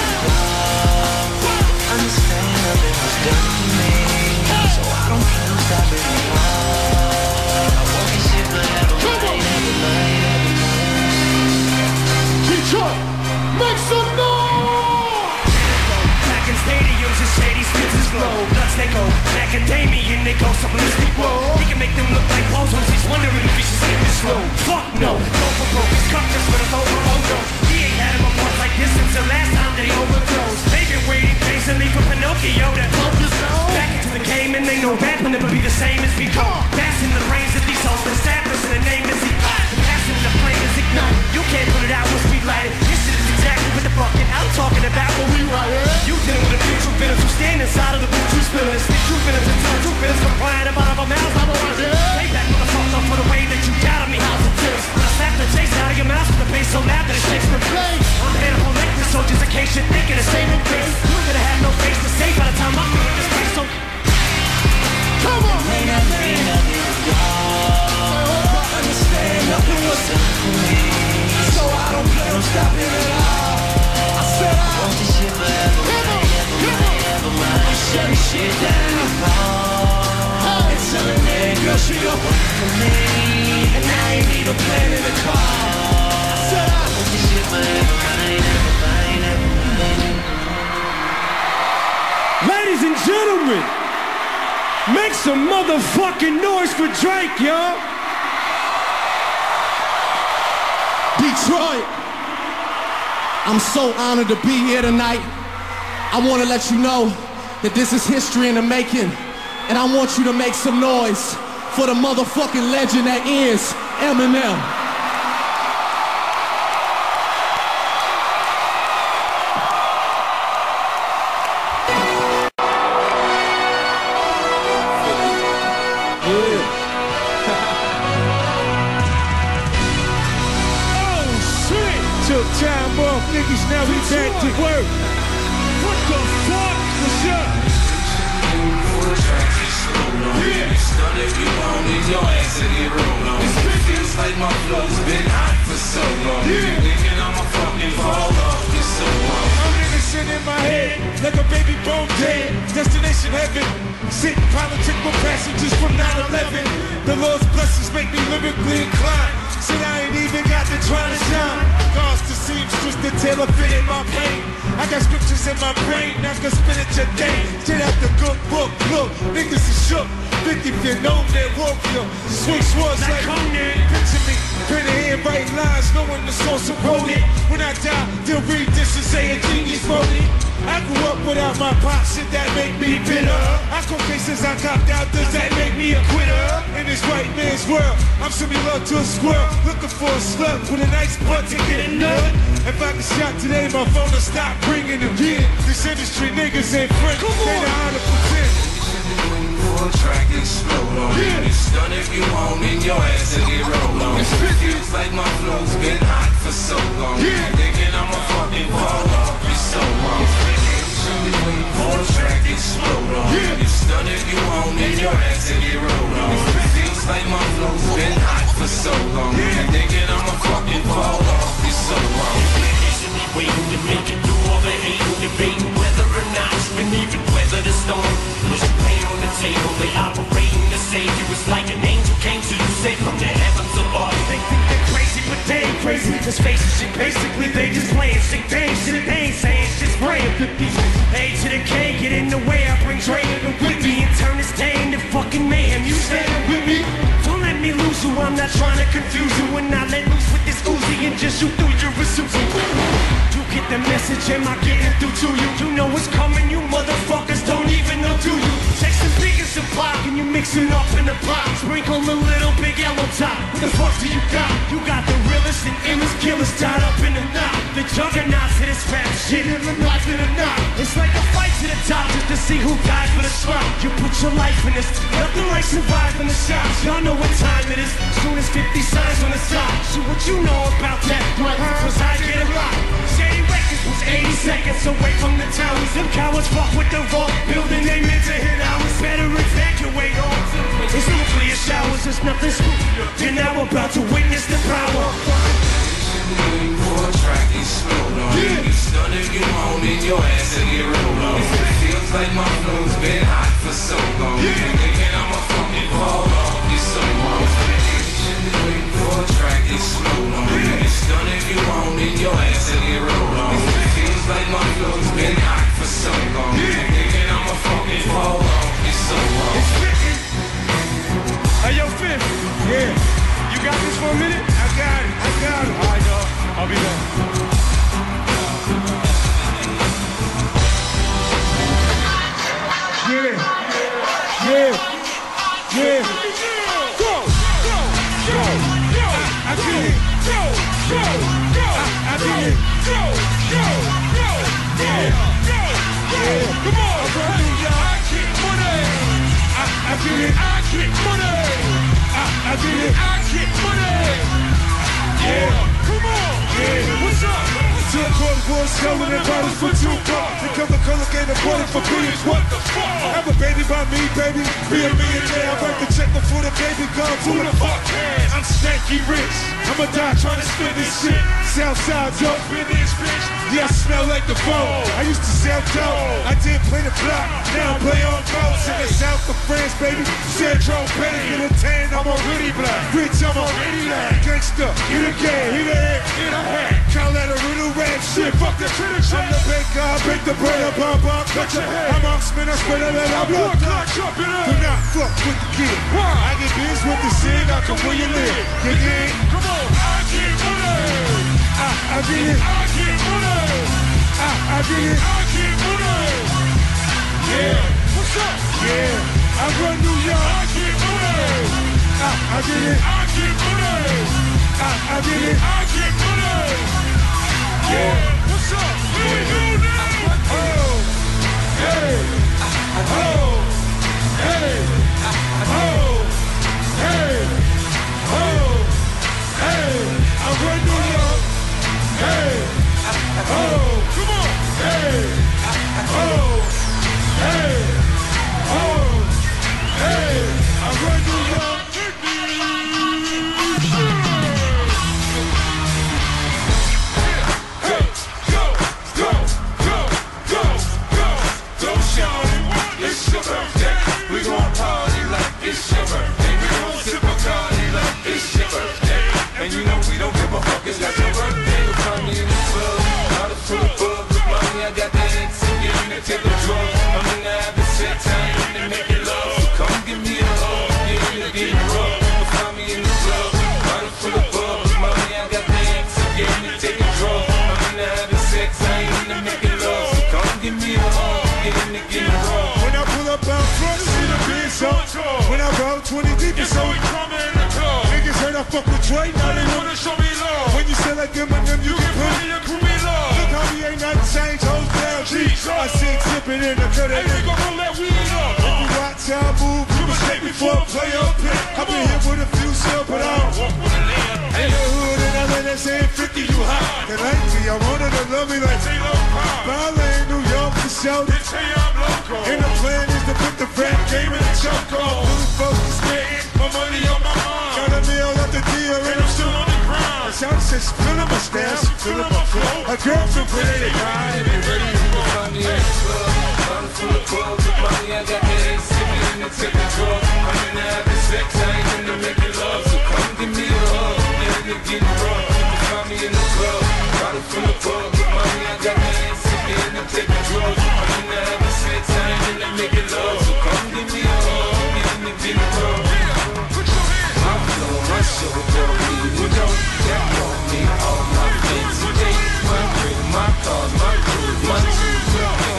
wrong. Understand nothing was done to me, so I don't plan on stopping long. ghost up on the street road. He can make them look like bozos. He's wondering if he should sleep this slow. Fuck no, go for broke. His cup just for the low promoter. He ain't had him a month like this since the last time they overdosed. They've been waiting patiently for Pinocchio to focus on. Back into the game and they know rap will never be the same as before. Passing the brains of these hoes, established in the name is he. Passing the flame is ignite. You can't put it out when we light it. This shit is exactly what the fucking I'm talking about when we write it. You dealing with a few true villains who stand inside of the booth, true spillers. Stick true villains and tell true villains from crying about our mouths. I'm around here. Pay back motherfucker for the way that you doubted me. How's it feel? When I slap the chase out of your mouth with the bass so loud that it shakes the place. I'm Hannibal Lecter, so just in case you're thinking of saving grace. You're gonna have no face to say by the time I'm doing this place. So come on, nothing was so I don't plan on stopping at all. I said I want this shit forever, never mind. Shut this shit down. And tell her that girl she don't work for me, and I ain't even planning the car. I said I want this shit forever, never mind. Ladies and gentlemen, make some motherfucking noise for Drake, y'all. Detroit, I'm so honored to be here tonight. I want to let you know that this is history in the making, and I want you to make some noise for the motherfucking legend that is Eminem. Time off, niggas, now we back to work. What the fuck? What's up? Yeah. Stun if you want it, your ass will get rolled on. It feels like my flow's been hot for so long. Yeah. Thinking I'ma fucking fall off, it's so long. I'm niggas sitting in my head like a baby bone dead. Destination heaven, sitting political passengers from 9/11. The Lord's blessings make me lyrically inclined. Said I ain't even got to try to shine. Cause the seamstress, the tailor fitted my pain. I got scriptures in my brain, now I can spin it today. Straight out the good book, look, niggas is shook. 50 if you know that warrior. Swing swords like Conan. Picture me, pen and hand, write lines, knowing the source of wrote it. When I die, they'll read this and say a genius wrote it. I grew up without my pops, shit that make me bitter. I cold cases I copped out, does that make me a quitter? In this white man's world, I'm similar to a squirrel, looking for a slut with a nice butt to get a nut. If I get shot today, my phone will stop ringing again. This industry niggas ain't friends, they know how to pretend. Track explode on you. Stun if you want it, your ass will get rolled on. It feels like my flow's been hot for so long. Thinking I'ma fucking fall off, it's so wrong. Track explode on you. Stun if you want it, your ass will get rolled on. It feels like my flow's been hot for so long. Thinking I'ma fucking fall off, it's so wrong. Waiting to make it through all the hate, debating whether or not you can even weather the storm. There's a pain on the table, they operating to save you. It's like an angel came to you, sent from the heavens above. They think they're crazy, but they ain't crazy. Just facing shit, basically they just playing sick game. Shit they ain't saying, it's just praying. 50 A to the K, get in the way, I bring Dre in with me and turn this day into fucking mayhem. You standing with me? Don't let me lose you, I'm not trying to confuse you. When I let loose with this Uzi and just shoot through your Isuzu. You get the message, am I getting through to you? You know what's coming, you motherfuckers don't even know, do you? Take some big and some pop and you mix it up in the pot. Sprinkle a little big yellow top. What the fuck do you got? You got the realest and illest killers tied up in a knot. The juggernauts to this rap shit, living life in a knot. It's like a fight to the top just to see who died for the spot. You put your life in this, nothing like surviving the shots. Y'all know what time it is, soon as 50 signs on the side. So what you know about that? Cause I get it right. Shady Records was 80 seconds away from the towers. Them cowards fuck with the vault building, they meant to hit ours. Better evacuate all. It's nuclear showers, there's nothing spooky. You're now about to witness the power. Track explode on you. Stun if you want it, your ass will get rolled on. It feels like my flow's been hot for so long. Thinking I'ma fucking fall off, it's so wrong. Track explode on you. Stun if you want it, your ass will get rolled on. It feels like my flow's been hot for so long. Thinking I'ma fucking fall off, it's so wrong. Selling and bottles for $2. The color gave a quarter for billions. What the fuck? Have a baby by me, baby. Be a millionaire. I write the check before the baby comes. Who the fuck cares? I'm stanky rich. I'ma die trying to spin this shit. Southside dope in this bitch. Yeah, I smell like the phone. I used to sell dope. I did play the block. Now I play on boats in the south of France, baby. Central Petty in a tan. I'm already black. Rich, I'm already black. Gangsta, hit a game, hit a head, hit a hat. Call that a riddle rap shit. Fuck the critic shit. I'm the baker, I bake the bread up, cut your head. I'm off spin, I spread it, and I blow. Do not fuck with the kid. I get biz with the sig, I come where you live. You dig? Come on, I get money. I get it. I get money. I get it. I get money. Yeah. What's up? Yeah. I run New York. I get money. I get it. I get money. I get it. I get money. Yeah. What's up? What we do now? Oh. Hey. Oh. Hey. Oh. Hey. Oh. Hey. I run New York. Hey. Oh. Come on. Hey. Oh. Hey. Oh. Hey. I run New York. It's your birthday. We gon' party like it's your birthday. We gon' sip a party like it's your birthday. And you know we don't give a fuck. It's not your birthday. You'll find me in the club, bottle full of bug. With money, I got the X and get in to take a drug. I'm in the having sex, I ain't in to make it love. So come give me a hug, get in to get rough. You'll find me in the club, bottle full of bug. With money, I got the X and get in to take a drug. I'm in the having sex, I ain't in to make it love. So come give me a hug, get in to get rough. Up out front, see the big song. When I roll 20 deep, it's so we come in the club. Niggas heard I fuck with Dre, now they wanna show me love. When you say like Eminem, you can put me and crew me love. Look how we ain't nothing changed, hoes down G's. I see sipping in the cut. Hey, we gon' roll that weed up. If you watch how I move, you mistake me for a player up here. I been here with a few sell, but I don't walk with a lamb. In the hood and I let that saying 50, you high. And lately, I wanted to love me like Taylor Pie. Ballin' in New York for show. They say I'm local. And the plan is to put the rap game in the choke on. Really focused, getting my money on my mind. Got a meal at the deal and I'm still on the grind. Shout says she feelin' my style, she feelin' my flow. A girl from Pretty Ride and be ready to find me in the club. Bottle full of bug, with money I got the X, sippin' in the take a drug. I'm in the having sex, I ain't in to make it love. So come give me a hug, get in to get rough. You can find me in the club, bottle full of bug, with money I got the X, sippin' in the take a drug. I'm in the having sex, I ain't in to make it love. So come give me a hug, get in to get rough. My flow, my show, don't need you don't. That don't need all my things today. My ring, my cars, my crew, my shoes.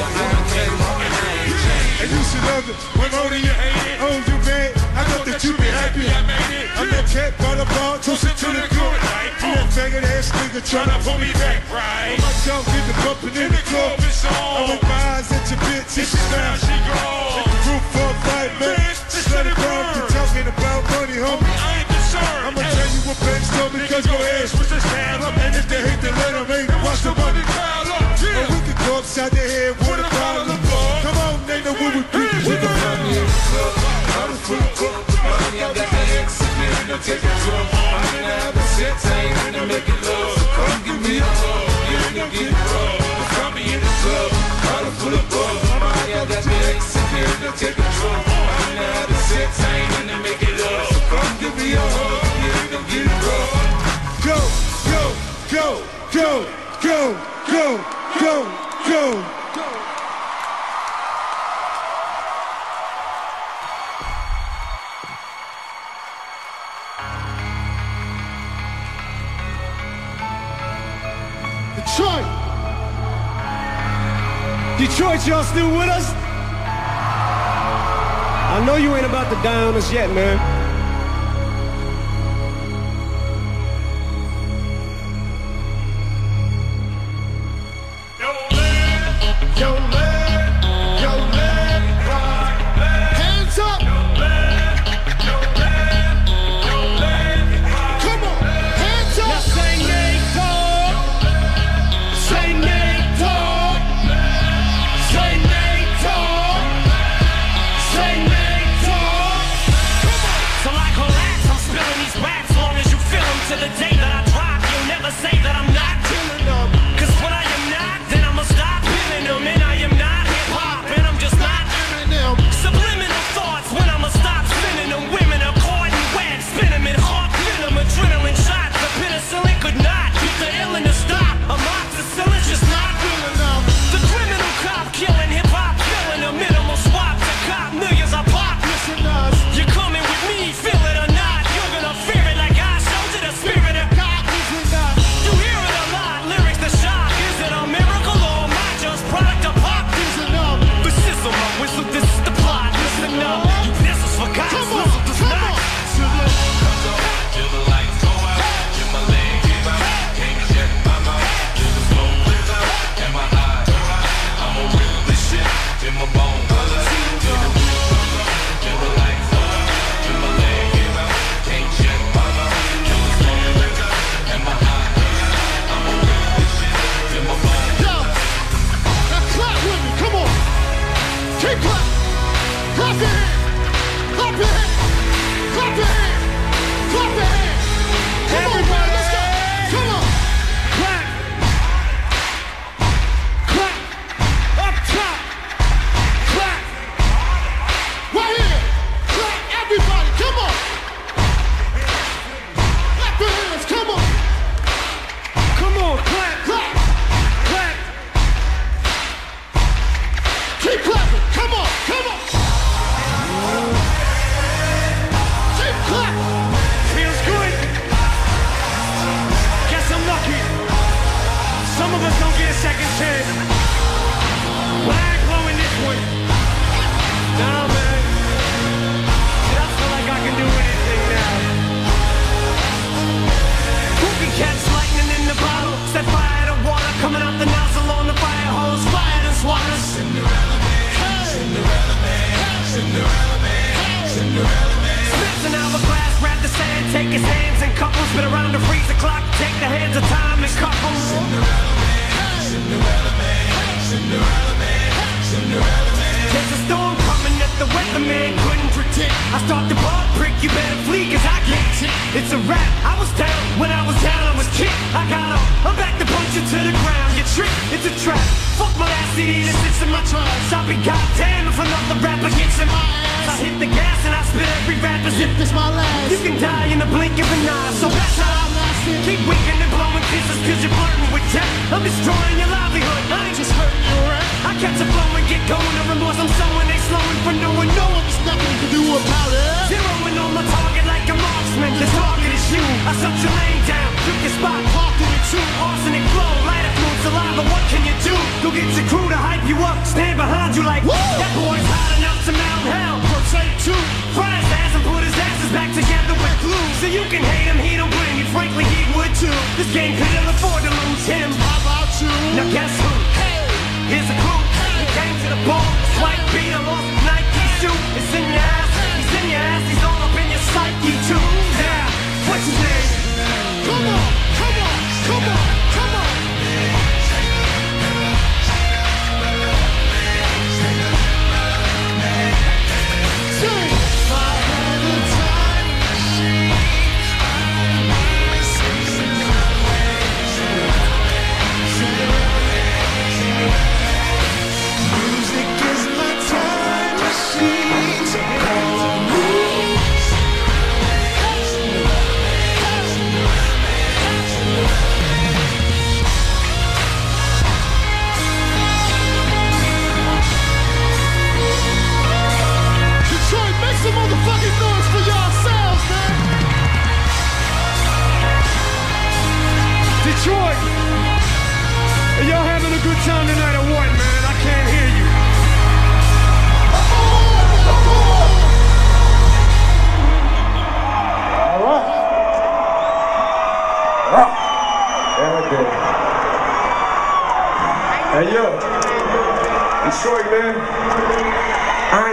And you should love it when only you hate it. Oh, you mad? I thought that you be happy. I made it. I'm that cat by the ball, toasting to the good. You that faggot ass nigga tryna pull me back, right? When my dog get the bumping in the club, it's on. I with my eyes at your bitch, and she now she gone. Hit the roof for a fight, man. Just let it go. You're talking about money, homie. I ain't concerned. I'ma tell you what banks told me, cause go ahead, switch the stand up. And if they hate the letter, man, watch the money pile up. Or we could go upside their head, water pile up. Come on, they know what we be. We can find me in the club, bottle full of bug. Money, I got the X, sippin' in the take a drug. I'm in the having sex, I ain't in to make it love. So come give me a hug, get in to get rough. You find me in the club, bottle full of bug. Money, I got the X, sippin' in the take a drug. I'm in the having sex, I ain't in to make it love. So come give me a hug, get in to get rough. Go, go, go, go, go, go, go, go. Detroit, y'all still with us? I know you ain't about to die on us yet, man.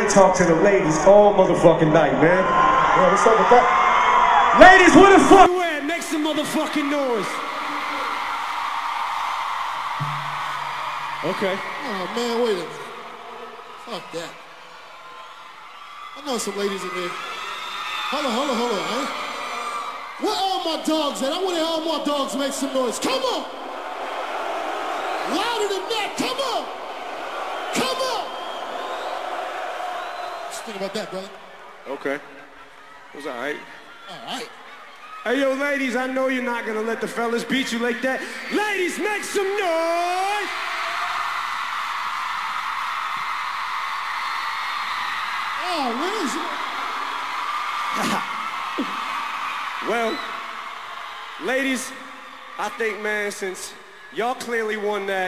ain't talked to the ladies all motherfucking night, man. Yeah, what's up with that? Ladies, where the fuck you at? Make some motherfucking noise. Okay. Oh man, wait a minute. Fuck that. I know some ladies in there. Hold on, eh? Where all my dogs at? I want to hear all my dogs make some noise. Come on! Louder than that, come on! Come on! Just think about that, brother. Okay. It was all right. All right. Hey, yo, ladies, I know you're not gonna let the fellas beat you like that. Ladies, make some noise! Oh, where is it? Well, ladies, I think, man, since y'all clearly won that,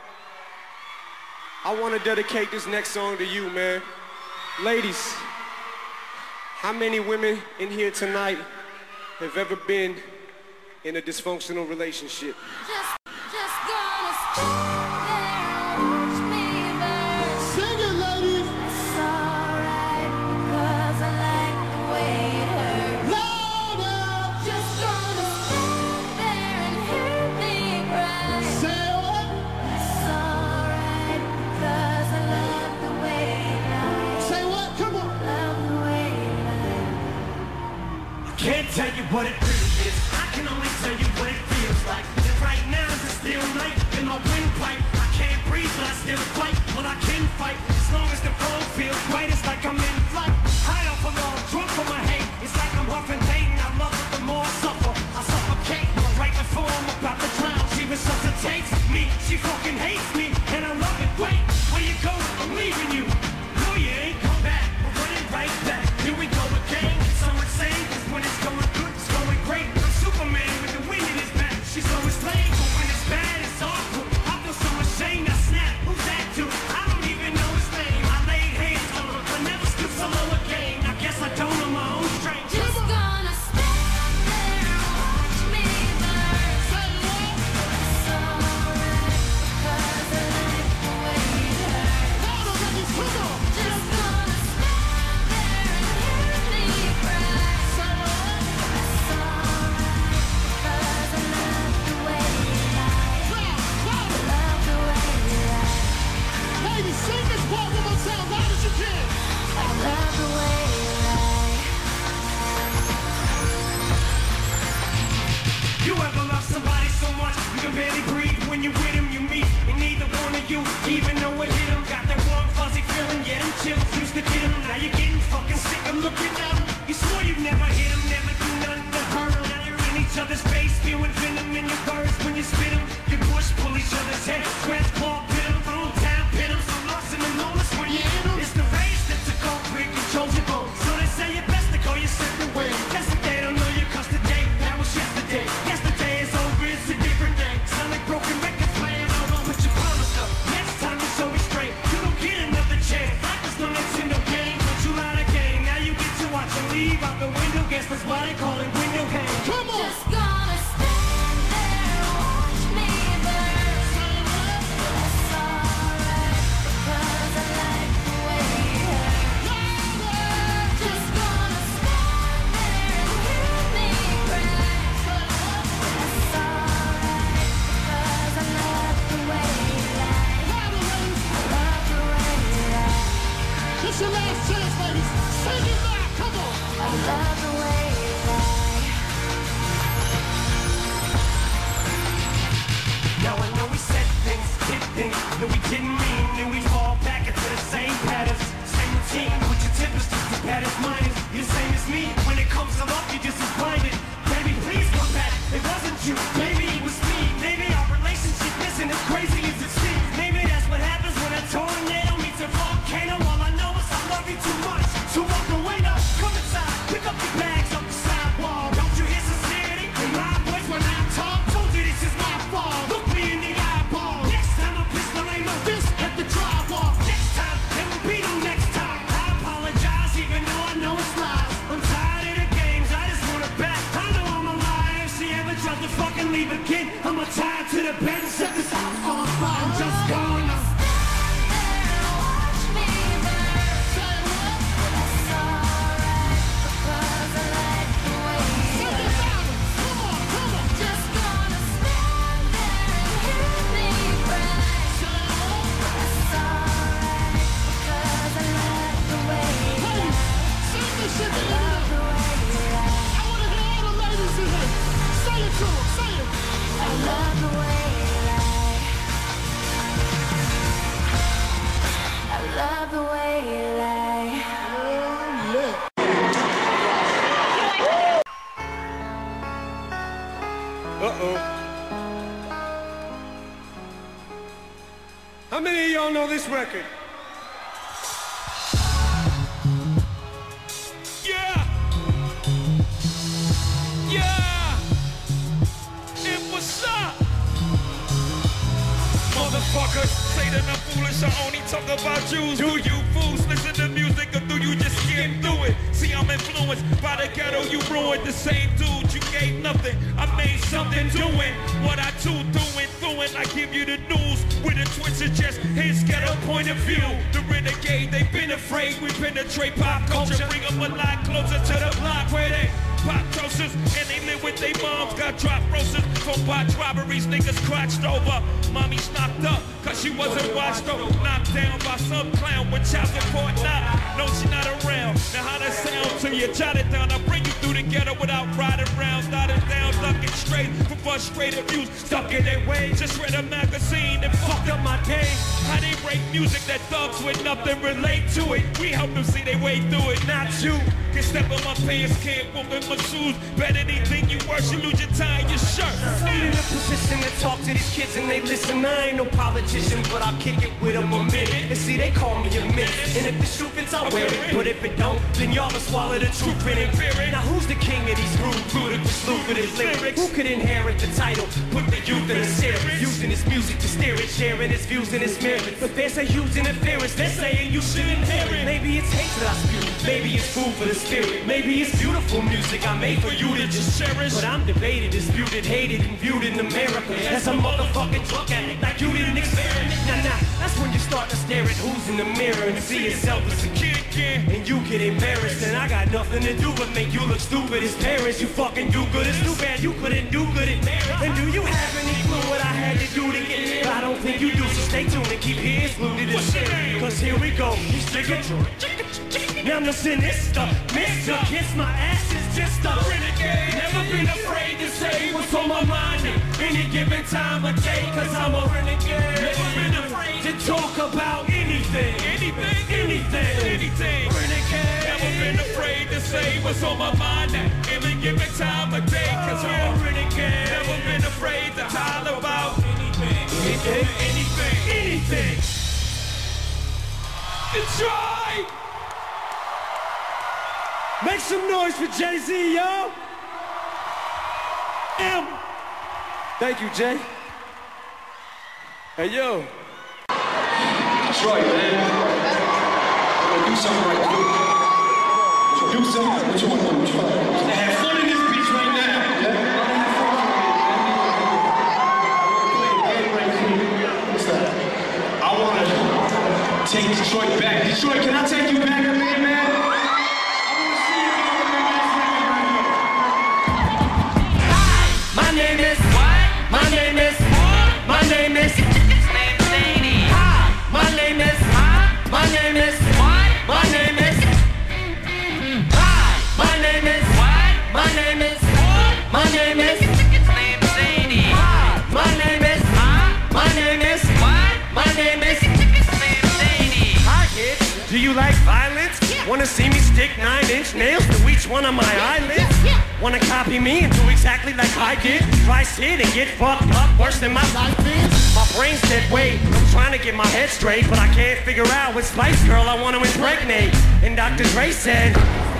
I want to dedicate this next song to you, man. Ladies, how many women in here tonight have ever been in a dysfunctional relationship? Just gonna stand there and watch me burn. Sing it, ladies! It's alright because I like the way it hurts. Louder! Just gonna stand there and hear me cry. Say what? It's alright because I love the way it lies. Say what? Come on! Love the way it lies. Can't tell you what it really is. I can only tell you what it feels like. And right now it's still night in my windpipe. I can't breathe, but I still fight. But I can fight as long as the road feels right. It's like I'm in flight. High off a log, drunk on my hate. It's like I'm huffing pain. I love it, the more I suffer. I suffocate. But right before I'm about to drown, she resuscitates me. She fucking hates me, and I love it. Wait, where you go? I'm leaving you. No, you ain't come back. We're running right back. Here we go again. Some would say, 'cause when it's going good, it's going great. I'm Superman with the wind in his back. She's always playing, but when it's bad, it's awful. I feel so ashamed, I snap. Who's that dude? I don't even know his name. I laid hands on her, I never stood solo again. I guess I don't know my own strength. Just gonna stand there and watch me burn. Say what? It's alright because I like the way it hurts. Louder, ladies, come on! Just gonna stand there and hear me cry. Say what? It's alright because I love the way it lies. Louder! Love the way it lies. Ladies, sing this part one more time, loud as you can! I love the way it lies. You ever love somebody so much you can barely breathe when you with him, you meet, and neither one of you even know what hit him. Got that warm fuzzy feeling, yeah, them chills used to get him. Now you're getting fucking sick of looking at him. You swore you'd never hit him, never do nothing to hurt him. Now you're in each other's face, spewing venom in your words when you spit him. You push, pull each other's head, scratch, claw, pit him, throw down, pit him. So lost in the moments when you're in him. It's the rage that took off, break your chosen bone. So they say it best to go your separate way. Guess that they don't know you, 'cause today, that was yesterday. Yesterday is over, it's a different day. Sound like broken records playing out on what you promised her. Next time you show me straight, you don't get another chance. Life is no Nintendo game, but you out of game. Now you get to watch her leave out the window. Guess that's why they call it window game. Come on! Just gonna stand there and watch me burn. It's alright because I like the way it hurts. Just gonna stand there and hear me cry. It's alright because I love the way it lies. Louder, ladies! I love the way it lies. This your last chance, ladies! Sing it back, come on! I love the way it lies. Now I know we said things, did things that we didn't mean, and we fall back into the same patterns, same routine. With your tempers just as bad as mine is. You're the same as me. When it comes to love, you're just as blinded. Baby, please come back. It wasn't you. Maybe it was me. Maybe our relationship isn't as crazy as it seems. Maybe that's what happens when a tornado meets a volcano. All I know is I love you too much to walk away. Now come inside, pick up your bags off the sidewalk. Don't you hear sincerity in my voice when I talk? Told you this is my fault. Look me in the eyeball. Next time I pistol aim my fist at the drywall. Next time, there will be no next time. I apologize even though I know it's lies. I'm tired of the games, I just want it back. I know I'm alive. If she ever tries to fucking leave again, I'ma tie her to the bed and set this house on fire. I'm just gonna Stand there and watch me burn. y'all know this record? Yeah! Yeah! It was up! Motherfuckers say that I'm foolish, I only talk about Jews. Do you fools listen to music or do you just skim through it? See, I'm influenced by the ghetto you ruined. The same dude you gave nothing, I made something doing what I do, doing. I give you the news with a twist of just his ghetto point of view. The renegade, they've been afraid. We penetrate pop culture, bring them a lot closer to the block where they pop toasters and they live with their moms. Got drop roasters from botch robberies, niggas crotched over. Mommy's knocked up cause she wasn't watched over. Knocked down by some clown with child support. Nah, no, she not around. Now how that sound to you? Jot it down. I bring you through the ghetto without riding round. Dotted down, ducking straight from frustrated views. Stuck in their way. Just read a magazine and fucked up my day. How they rate music that thugs with nothing relate to it. We help them see their way through it, not you. Can step on my pants, can't walk in my shoes. Better anything you worse, you lose your tie in your shirt. I'm in a position to talk to these kids and they listen. I ain't no politician, but I'll kick it with them a minute. And see, they call me a myth. And if the shoe fits, I'll wear it. But if it don't, then y'all will swallow the truth and fear it. Now who's the king of these rude, ludicrous, lucrative lyrics? Who could inherit the title? Put the youth in a series. Using his music to steer it, sharing his views and his merits. But there's a huge interference. They're saying you should inherit. Maybe it's hate that I spew. Maybe it's food for the spirit. Maybe it's beautiful music I made for you to just cherish. But I'm debated, disputed, hated, and viewed in America as a motherfucking drug addict like you didn't experiment. Nah, that's when you start to stare at who's in the mirror and see yourself as a kid, and you get embarrassed. And I got nothing to do but make you look stupid as parents. You fucking do good, it's too bad you couldn't do good at marriage. And do you have any clue what I had to do to get here? I don't think you do, so stay tuned and keep your ears glued and shit. Cause here we go, he's chicken. Now I'm sinister, Mr. Kiss my ass is just a renegade. Never been afraid to say what's on my mind at any given time of day, cause I'm a renegade. Never been afraid to talk about anything. Renegade. Never been afraid to say what's on my mind at any given time of day, cause I'm a renegade. Never been afraid to holler about anything. Detroit! Make some noise for Jay-Z, yo! Thank you, Jay. Hey, yo. Detroit, man. I'm gonna do something right quick. Do something. What you want to do? What you want to do? Have fun in this bitch right now. Yeah? What's that? I want to take Detroit back. Detroit, can I take you back a minute, man? My name is what? My name is what? My name is Shady. Hi. My name is huh? My name is what? My name is hi. My name is what? My name is what? My name is Shady. Hi. My name is huh? My name is what? My name is Shady. Hi kids. Do you like violence? Wanna see me stick 9-inch nails to each one of my eyelids? Wanna copy me and do exactly like I did? Try sit and get fucked up worse than my life is? My brain's dead weight, I'm trying to get my head straight, but I can't figure out what Spice Girl I want to impregnate. And Dr. Dre said,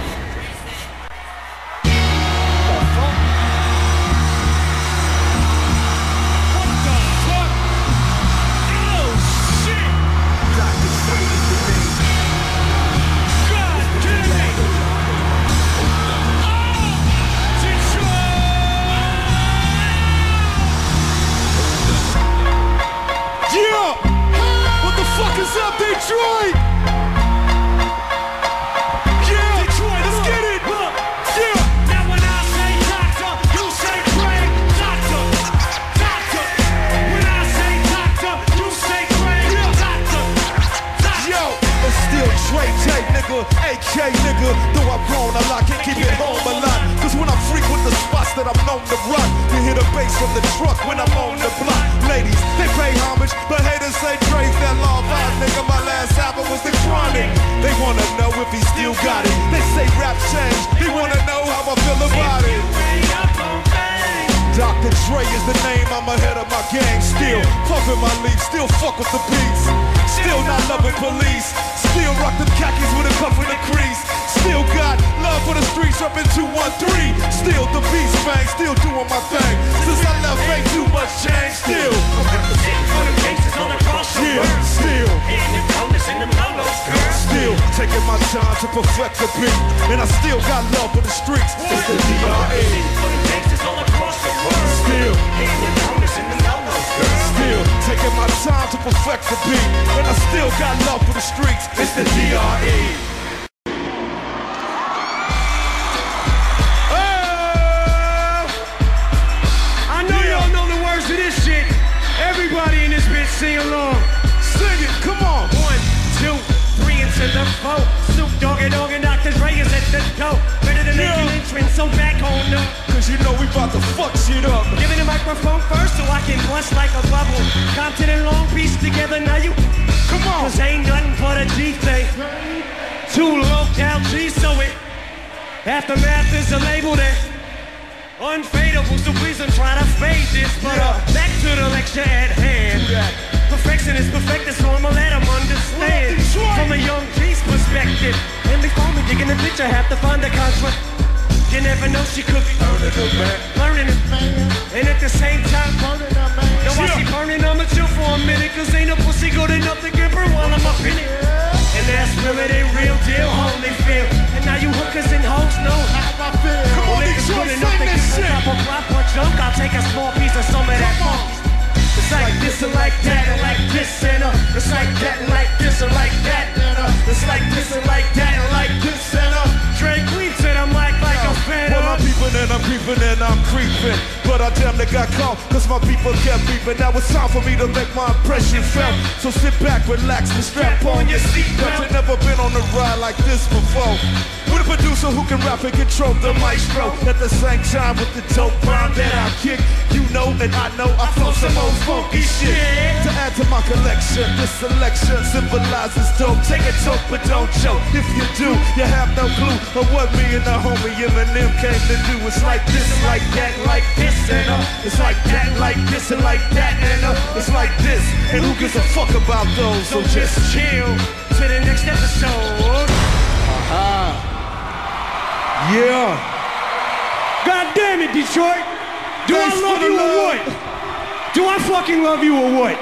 What's up, Detroit? Yeah, Detroit, let's get it. Yeah. Now when I say doctor, you say Craig. Doctor. When I say doctor, you say Craig. Doctor. Yo, it's still Dre J, nigga, AK, nigga. Though I've grown a lot, can't keep it home a lot. Cause when I frequent the spots that I'm known to rock, you hear the bass from the truck when I'm on the block. Ladies, they pay homage, but haters say Dre's that law vibe, nigga. My last album was The Chronic. They wanna know if he still got it. They say rap changed, they wanna know how I feel about it. Dr. Dre is the name, I'm ahead of my gang still. Puffin' my leaf, still fuck with the beats. Still not loving police. Still rock them khakis with a cuff and a crease. Still got love for the streets up in 213. Still the beast bang, still doing my thing. Since I left, ain't too much change. Still representing for the gangsters all across the world. Still hitting the bonus and the lolos, girl. Still taking my time to perfect the beat. And I still got love for the streets. It's the D.R.E. Representing for the gangsters all across the world. Still hitting the bonus and the lolos, girl. Still taking my time to perfect the beat. And I still got love for the streets. It's the D.R.E. To this shit, everybody in this bitch sing along. Sing it, come on. 1, 2, 3 into the 4. Snoop Dogg and Dr. Dre is at the door. Ready to make an entrance, so back on up. Cause you know we about to fuck shit up. Giving the microphone first so I can bust like a bubble. Compton and Long Beach together, now you. Come on. Cause ain't nothing but a G thing. 2 low-cal G's, so it. Aftermath is a label that. Unfadable, so please don't try to fade this. But back to the lecture at hand. Perfection is perfected, so I'ma let them understand. From a young G's perspective. And before me digging the picture, have to find the contract. You never know, she could be learning it, and at the same time, burning her man. Know why she burning? I'ma chill for a minute, cause ain't no pussy good enough to give her while I'm up in it. And that's really the real deal, holy feel. And now you hookers and hoes know how I feel. Come on, it's good enough to get the top of my punch junk. I'll take a small piece of some of that funk. It's like this and like that and like this and it's like that and like this and like that and it's like this and like that and like this and Dre Queen said I'm like a fan. Well, I'm peeping and I'm creeping and I'm creeping. But I damn near got caught, cause my people kept beeping. Now it's time for me to make my impression felt. So sit back, relax, and strap on your seatbelt. You've never been on a ride like this before. With a producer who can rap and control the maestro. At the same time with the dope rhyme that I kick. You know and I know I flow some old funky shit. To add to my collection, this selection symbolizes dope. Take a toke but don't choke. If you do, you have no clue of what me and the homie Eminem came to do. It's like this, like that, like this, and it's like that, like this, and like that, and it's like this. And who gives a fuck about those? So just chill to the next episode. Yeah. God damn it, Detroit. Do I love you or what? Do I fucking love you or what?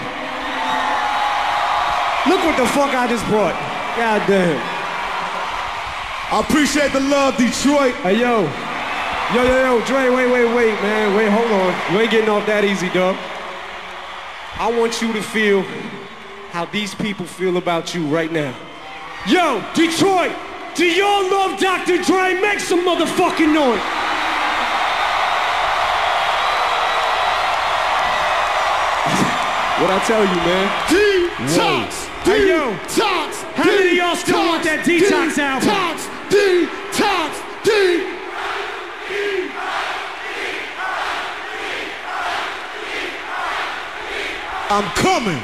Look what the fuck I just brought. God damn. I appreciate the love, Detroit. Hey, yo, Dre, wait, man. Wait, hold on. You ain't getting off that easy, dog. I want you to feel how these people feel about you right now. Yo, Detroit, do y'all love Dr. Dre? Make some motherfucking noise. What I tell you, man? Detox! Hey, yo. Detox! How many of y'all still want that Detox album? Detox! I'm coming.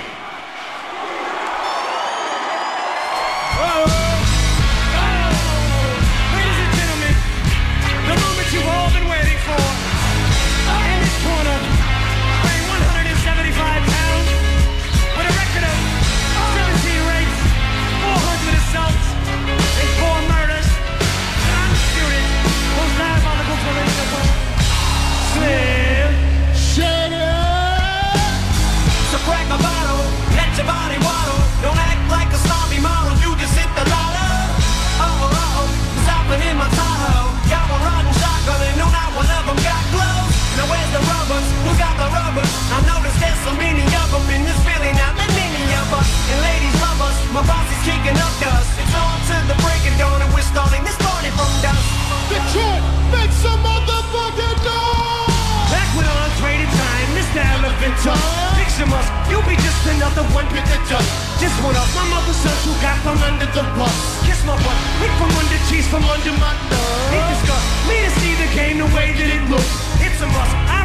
Ladies and gentlemen, the moment you've all been waiting for. In this corner, weighing 175 pounds, with a record of 17 rapes, 400 assaults, and 4 murders, an undisputed, most diabolical police of all. Slim Shady. So crack a bottle, let your body waddle. Don't act like a snobby model, you just hit the lotto. Stopping in my Tahoe. Got one rotten shotgun and no, not one of them got gloves. Now where's the rubbers? Who got the rubbers? I noticed there's so many of them in this Philly, not that many of us. And ladies love us, my boss is kicking up dust. It's on to the break of dawn and we're starting this party from dusk. Detroit, make some motherfucking noise! Back with untraded time, Mr. Elephant Tongue. Picture us, you'll be just another one bit of dust. Just one of my mother's sons who got from under the bus. Kiss my butt, lick from under cheese from under my thumb. It disgusts me to see the game the way that it looks. It's a must, I redeem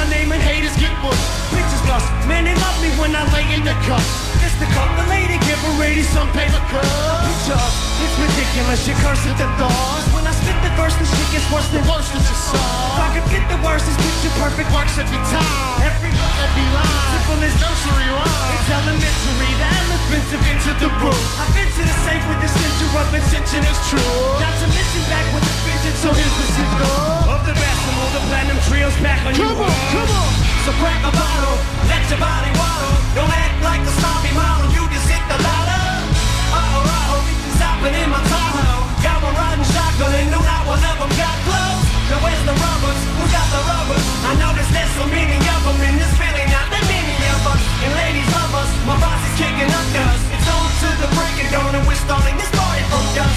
my name and haters get mushed. Bitches blush, man, they love me when I lay in the cup. It's the cup, the lady give a lady some paper cup. It's ridiculous, you curse at the doors. When I spit the verse, the shit gets worse than worse that you saw. If I could get the worst, this picture perfect works every time. Every line, simple as nursery rhyme. It's elementary, the elephants have entered the room. I've been to the safe with the center of attention is true. Not to mention back with the fidget, so here's the signal of the best and all the platinum trios back on you. Come on. So crack a bottle, let your body waddle. Don't act like a sloppy model, you just hit the lotto. Stopping in my Tahoe, got one riding shotgun and knew not one of them got close. Now where's the rubbers? Who got the rubbers? I noticed there's so many of them in this feeling, not that many of us. And ladies love us, my boss is kicking up dust. It's on to the break of dawn and we're starting this party from dust.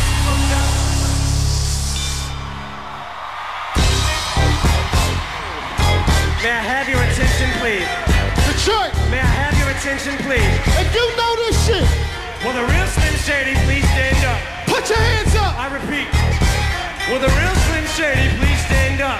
May I have your attention, please? Detroit! May I have your attention, please? If you know this shit! Will the real Slim Shady please stand up? Put your hands up! I repeat. Will the real Slim Shady please stand up?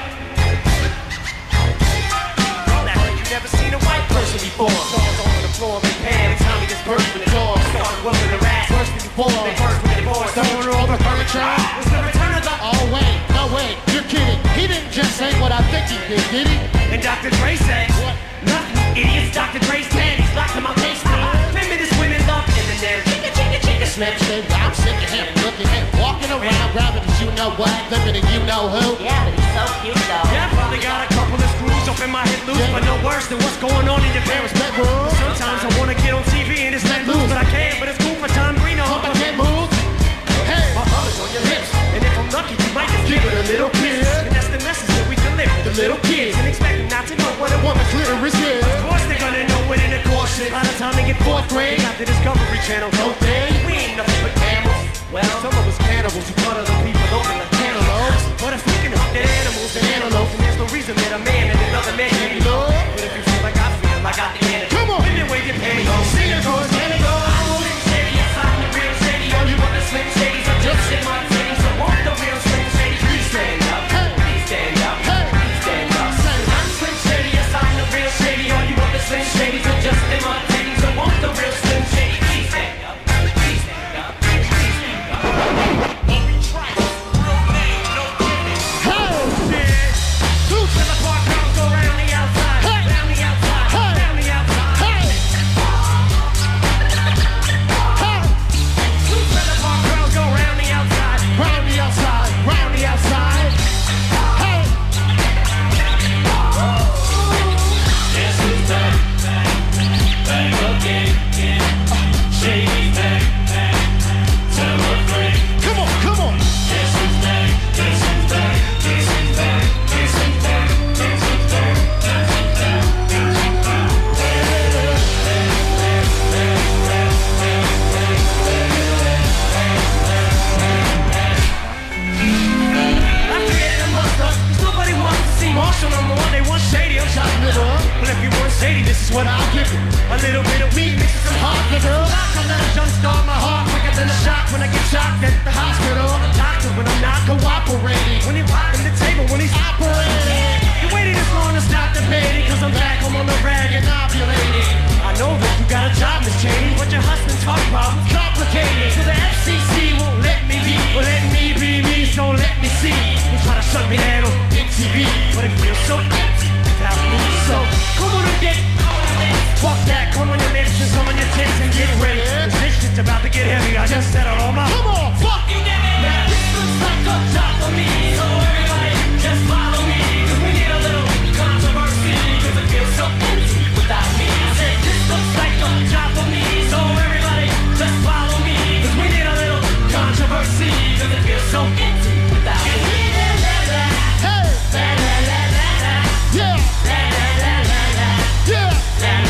Don't act like you've never seen a white person before. Songs on the floor, make pan, and Tommy just burst when the door started welcoming the rats. First before, they first when they born. Throwing all the furniture. It's the return of the... Oh wait, no wait, you're kidding. He didn't just say what I think he did he? And Dr. Dre said, what? Nothing, idiots, Dr. Dre's panties locked in my basement. Feminist women love Eminem. Chicka, snap, I'm sick of him, looking at walking around, grabbing the you know what, living in you know who. Yeah, but he's so cute though. Yeah, probably got a couple of screws up in my head loose, but no worse than what's going on in your parents' bedroom. Sometimes I wanna get on TV and just let loose, but I can't. But it's cool for Tom Green on. I can't move. Hey, my brother's on your lips, and if I'm lucky, you might just give it a little kiss. And that's the message that we deliver to little kids, and expect them not to know what a woman's clitoris is. Of course they're gonna know it in the course. By the time they get fourth grade, got the Discovery Channel. Don't they? We ain't nothing but camels. Well, some of us cannibals who cut other people open like cantaloupes. But if we can hook dead animals and antelopes, and there's no reason that a man and another man can love. But if you feel like I feel, like I got the antidote. Come on, women wave your pantyhose. Sing it goes, can it go? I'm a Slim Shady, yes, I'm the real Shady. All you want the Slim Shadys are just in my titties. So want the real Slim Shady, please stand up. Please stand up. Please stand up. I'm Slim Shady, yes, I'm the real Shady. All you want the Slim Shadys are just in my titties. So want the real Slim Shady, please stand up. Please stand up. Please stand up. What I'll give you, a little bit of weed mixed with some hot liquor. I'm gonna jumpstart my heart quicker than a shock when I get shocked at the hospital. The doctor when I'm not cooperating. When he's rocking the table, when he's operating. You waited this long to stop debating, cause I'm back home on the rag and ovulating. I know that you got a job, Miss Cheney, but your husband's heart problem's complicated. So the FCC won't let me be, well let me be me, so let me see. They try to shut me down on MTV, but it feels so empty without me. So come on and get. Fuck that, come on your lips and come on your tits and get ready. This shit's about to get heavy, I just said it all my. Come on, fuck! Now this looks like a job for me, so everybody just follow me. Cause we need a little controversy, cause it feels so empty without me. I said this looks like a job for me, so everybody just follow me. Cause we need a little controversy, cause it feels so empty without me. Hey! Yeah! Yeah!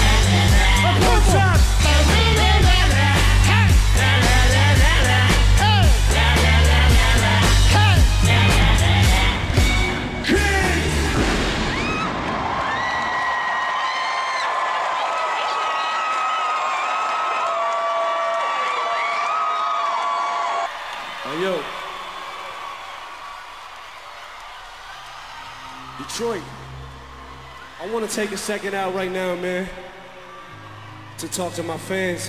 Yo, Detroit, I want to take a second out right now, man, to talk to my fans.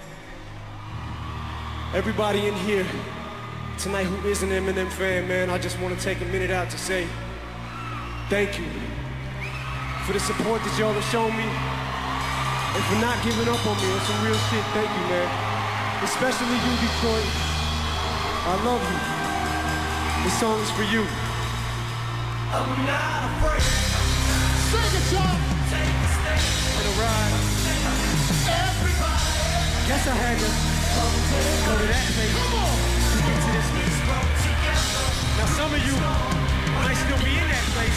Everybody in here tonight who is an Eminem fan, man, I just want to take a minute out to say thank you for the support that y'all have shown me and for not giving up on me on some real shit. Thank you, man. Especially you, Detroit. I love you. This song is for you. I'm not afraid. Sing it, y'all. Take a step. For the ride. Everybody. Guess I had to go to that place to get to this place. Now some of you might still be in that place.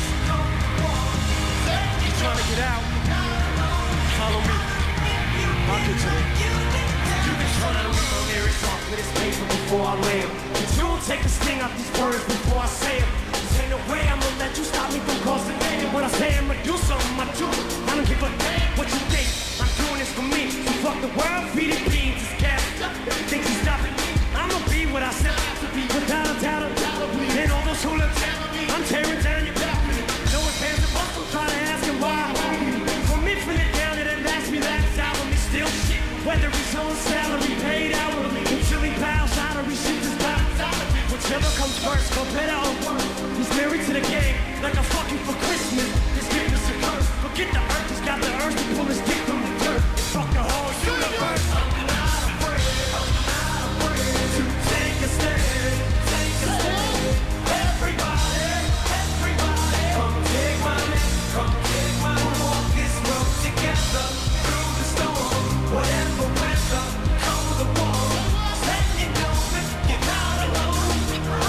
You're trying to get out. Follow me. I'll get you there. You've been trying to read my lyrics off with this paper before I lay 'em. But you don't take the sting out these words before I say 'em. This ain't no way I'ma let you stop me from causing pain. When I say I'ma do something, I do. I don't give a damn what you think. I'm doing this for me. So fuck the world, feed it beans, it's gas. If you think you're stopping me, I'ma be what I said to be. Without a doubt, and all those hooligans, I'm tearing down your balcony. No ifs, ands, or buts, don't try to ask him why. For me, from it down, it asked me that album is still shit. Whether he's on salary, paid hourly, until he bows out or he shoots his bounce out. Whichever comes first, go better or worse. He's married to the game, like a fucking for Christmas. His gift is a curse. Forget the earth, he's got the urge to pull his dick from the dirt. Fuck the whole universe. I'm not afraid to take a stand. Take a stand. Everybody, come take my hand, come take my hand. Walk this road together through the storm. Whatever weather, come the war. Let you know that you're not alone.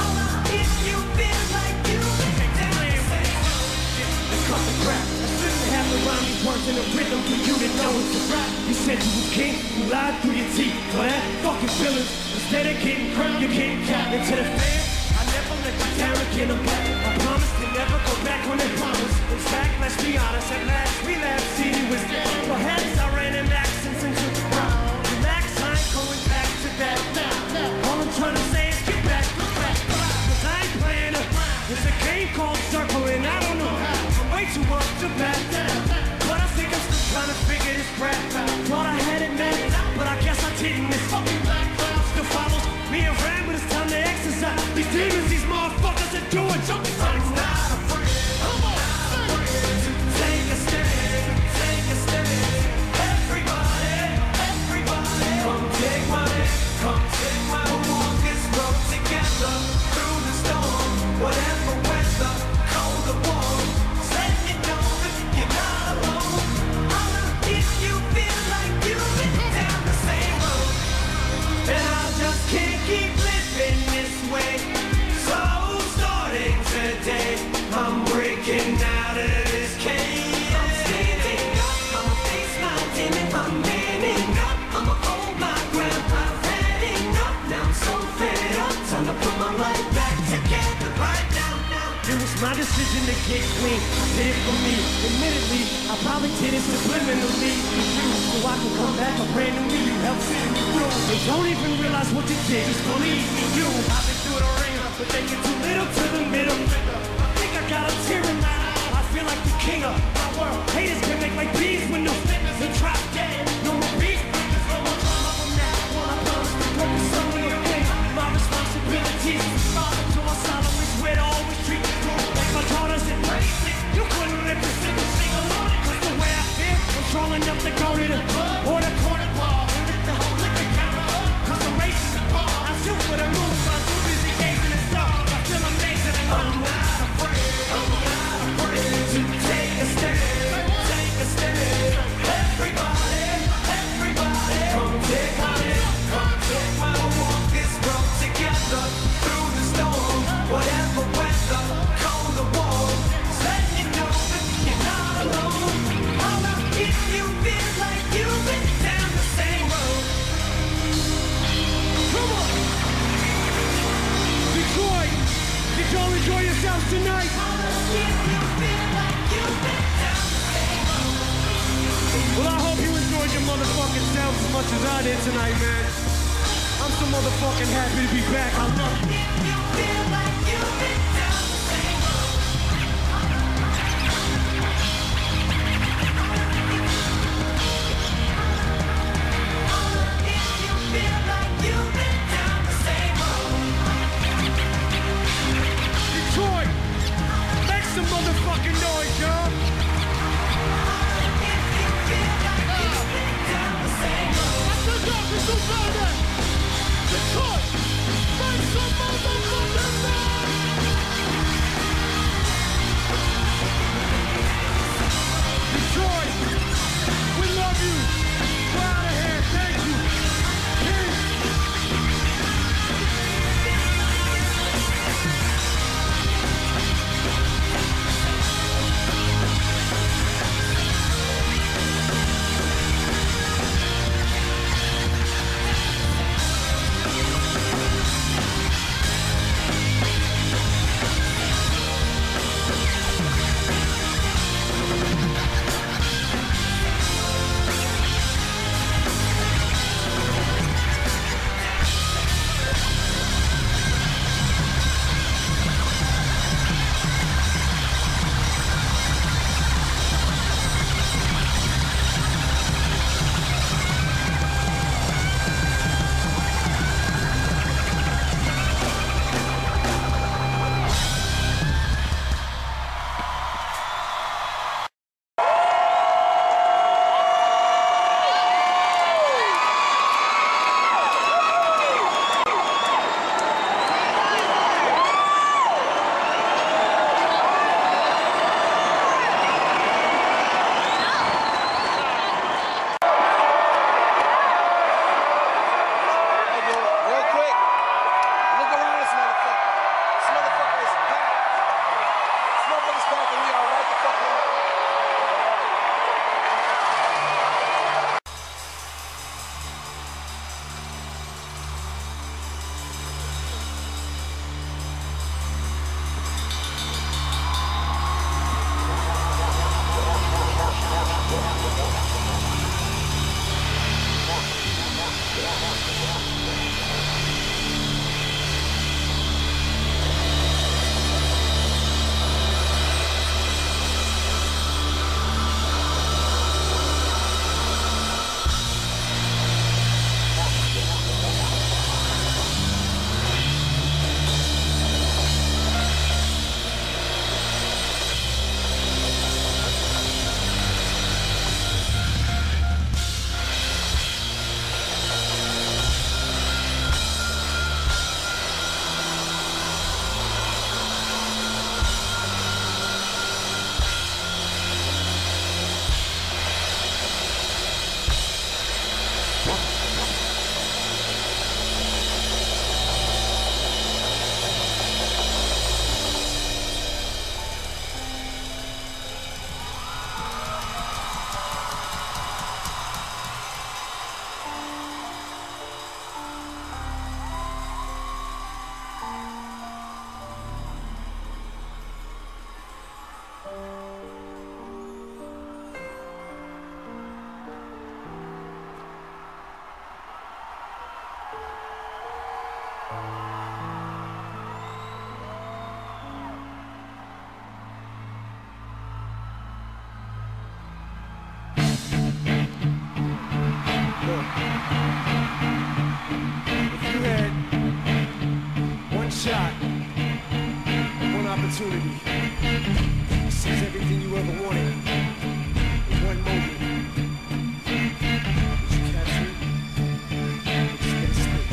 If you feel like you've been dancing, then cut the crap. I shouldn't have to rhyme these words in a rhythm for you to know it's a rap. You said you was king, you lied through your teeth. For that fucking feelings, instead of getting crunk, you're getting capped. And to the fans, I never let you down again. I'm back. I promise to never go back on that promise. In fact, let's be honest, at last we laughed, see you was dead. Perhaps I ran in accents and took the ground. Relax, I ain't going back to that. All I'm trying to say is get back, cause I ain't playing a. It's a game called circling, I don't know how. I'm way too up to back down. But I think I'm still trying to figure this crap out. Thought I had it mapped out, but I guess I didn't. This fucking black cloud still follows me around, but it's time to exercise. These demons, these motherfuckers are doing something. I'm not afraid. Come on, to take a stand, take a stand. Everybody, come take my hand, come take my hand. Walk this road together through the storm. Whatever weather, cold or warm, let you know that you're not alone. If you feel like you've been down the same road, and I just can't keep living this way. So starting today, I'm breaking out of this cage. I'm standing up, I'ma face my demon. I'm manning up, I'ma hold my ground. I've had enough, now I'm so fed up. Time to put my life back together right now. It was my decision to get clean. I did it for me. Admittedly, I probably did it subliminally. So I can come back a brand new me. You help see me through. They don't even realize what you did. Just believe in you. I've been through the ringer, but they get too little to the middle. I think I got a tear in my eye. I feel like the king of my world. Haters can make like bees with no fitness. They drop dead. No more beef. There's no more drama from now on. I promise to focus on real things. My responsibilities is father to my solemnly swear to always treat you like my daughters and raising. You couldn't live this single alone. Cause the way I feel, I'm strong enough to go to the club or the corner bar. Hit the whole liquor counter up. Cause the race is a bar. I shoot for the moon, so I'm too busy gazing at stars. I feel amazing and I'm not afraid. I'm not afraid to take a stand. Take a stand. Everybody, come take my hand. Come take my hand. Walk this road together through the storm. Whatever weather, cold or warm, let you know that you're not alone. If you feel like you've been down the same road. Come on! Detroit! Did y'all enjoy yourselves tonight? If you feel like you've been down the same road. Well, I hope you enjoyed your motherfucking selves as much as I did tonight, man. I'm so motherfucking happy to be back. I love you. If you feel like you've been down the same road. shot, one opportunity. Seize everything you ever wanted in one moment. Did you catch me? Just get a stick.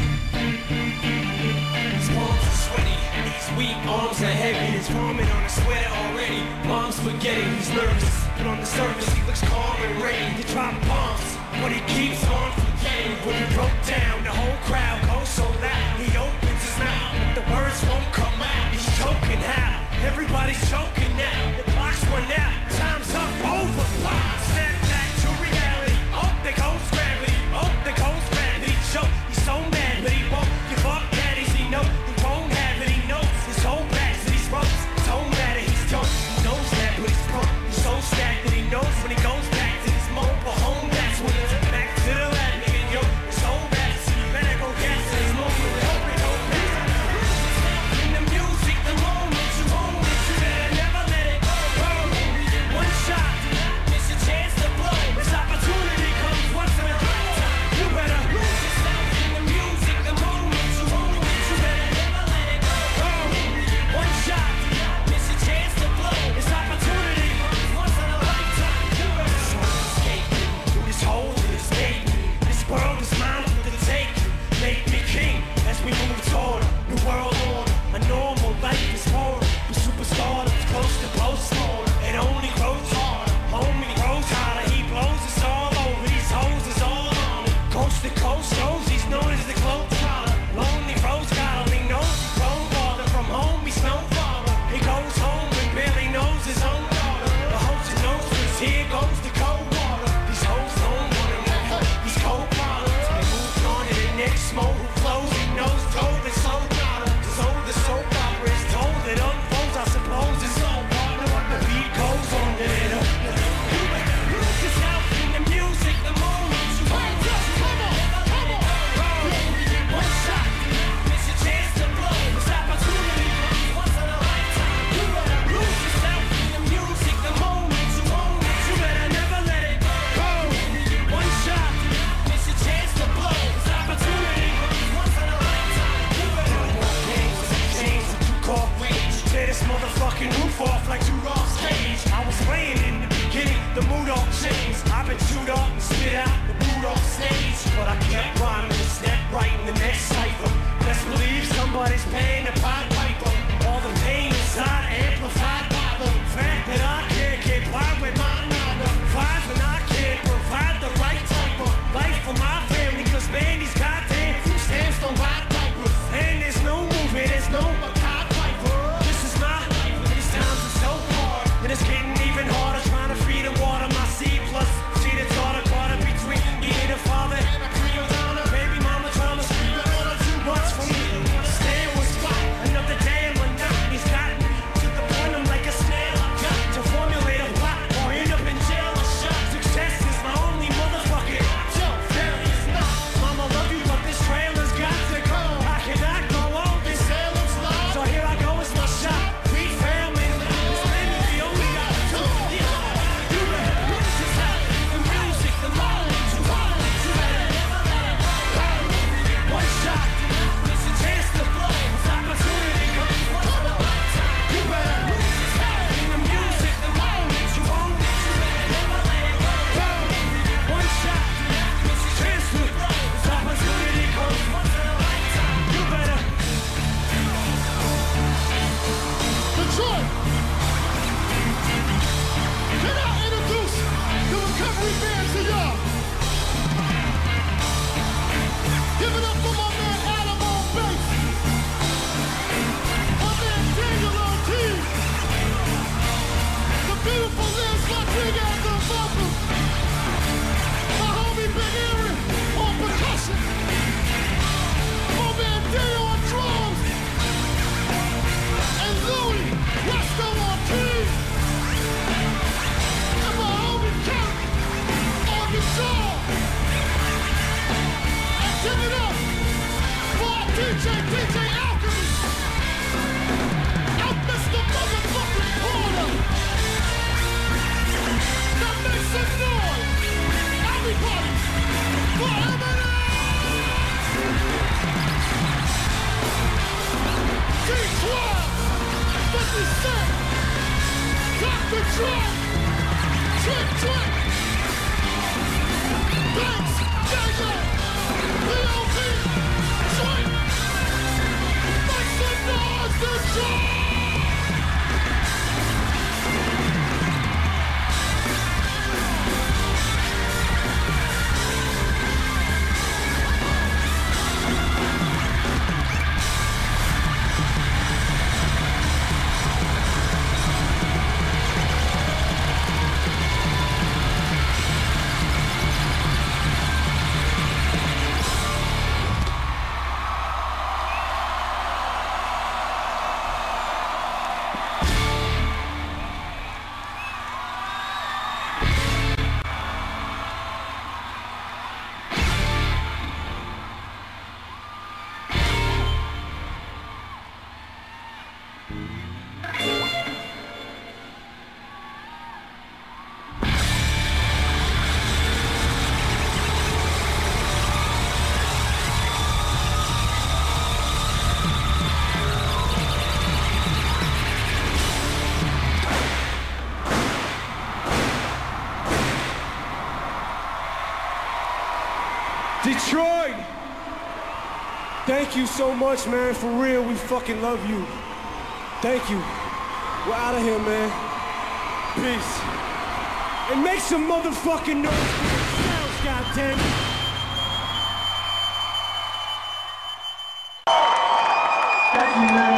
His palms are sweaty, he's weak, arms are heavy. His vomit on a sweater already. Mom's spaghetti, he's nervous, but on the surface he looks calm and ready to drop bombs. But he keeps on forgetting. When he broke down, the whole crowd goes so loud. He opens his mouth, but the words won't come out. He's choking how? Everybody's choking now. The clock's run out, time's up, over. Snap back to reality. Oh, there goes gravity. Oh, there goes gravity. He's so mad, but he won't give up. Daddies, he knows he won't have it. He knows his whole back to these ropes. It don't matter, he's done. He knows that, but he's drunk. He's so stacked that he knows when he goes back to his mobile home. That's when it's back to the lab, nigga. Yo, his whole back, so you better go get to his moment. Hope it don't pay. In the music, the moment you own it, you better never let it go. One shot, miss a chance to blow. This opportunity comes once in a lifetime. You better lose yourself in the music, the moment you own it, you better never let it go. One shot, miss a chance to blow. This opportunity comes once in a lifetime. You better escape through this hole, this gate. This world is mine for the take. Make me king as we move toward a new world order. A normal life is hard, but superstardom's close to post-mortem. It only grows harder, homie grows hotter. He blows us all over, these hoes is all on it. Coast to coast shows, he's known as the globetrotter. Lonely rose god, only knows he's grown farther. From home, he's no father. He goes home and barely knows his own daughter. The host who knows this, here goes the cold water. These hoes don't want him to help, he's cold products. They moved on to the next mo who flows, he knows told and so nada. So the soap opera is told, it unfolds, I suppose it's all part of what the beat goes on to it. You better lose yourself in the music, the moment you want. One shot, miss a chance to blow. This opportunity comes once in a lifetime. You better lose yourself in the music, the moment you want. You better never let it go. One shot, miss a chance to blow. This opportunity comes once in a lifetime. You better walk games, change what you call rage. Tear this motherfucking roof off like Rudolph's cage. I was playing in the beginning, the mood all changed. I've been chewed up and spit out the boot off stage, but I kept rhyming and step right in the next cipher. Best believe somebody's paying the Pied Piper. All the pain inside amplified by the fact that I can't get by with my 9 to 5, and I can't provide the right type of life for my family. Cause man, these goddamn food stamps don't buy diapers, and there's no movement, there's no Pied Piper. This is my life, these times are so ft.Trick, dr.dre, trick, thanks, b.o.b, trick, make some noise to Trick. Detroit, thank you so much, man. For real, we fucking love you. Thank you. We're out of here, man. Peace. And make some motherfucking noise for yourselves, goddammit. Thank you, man.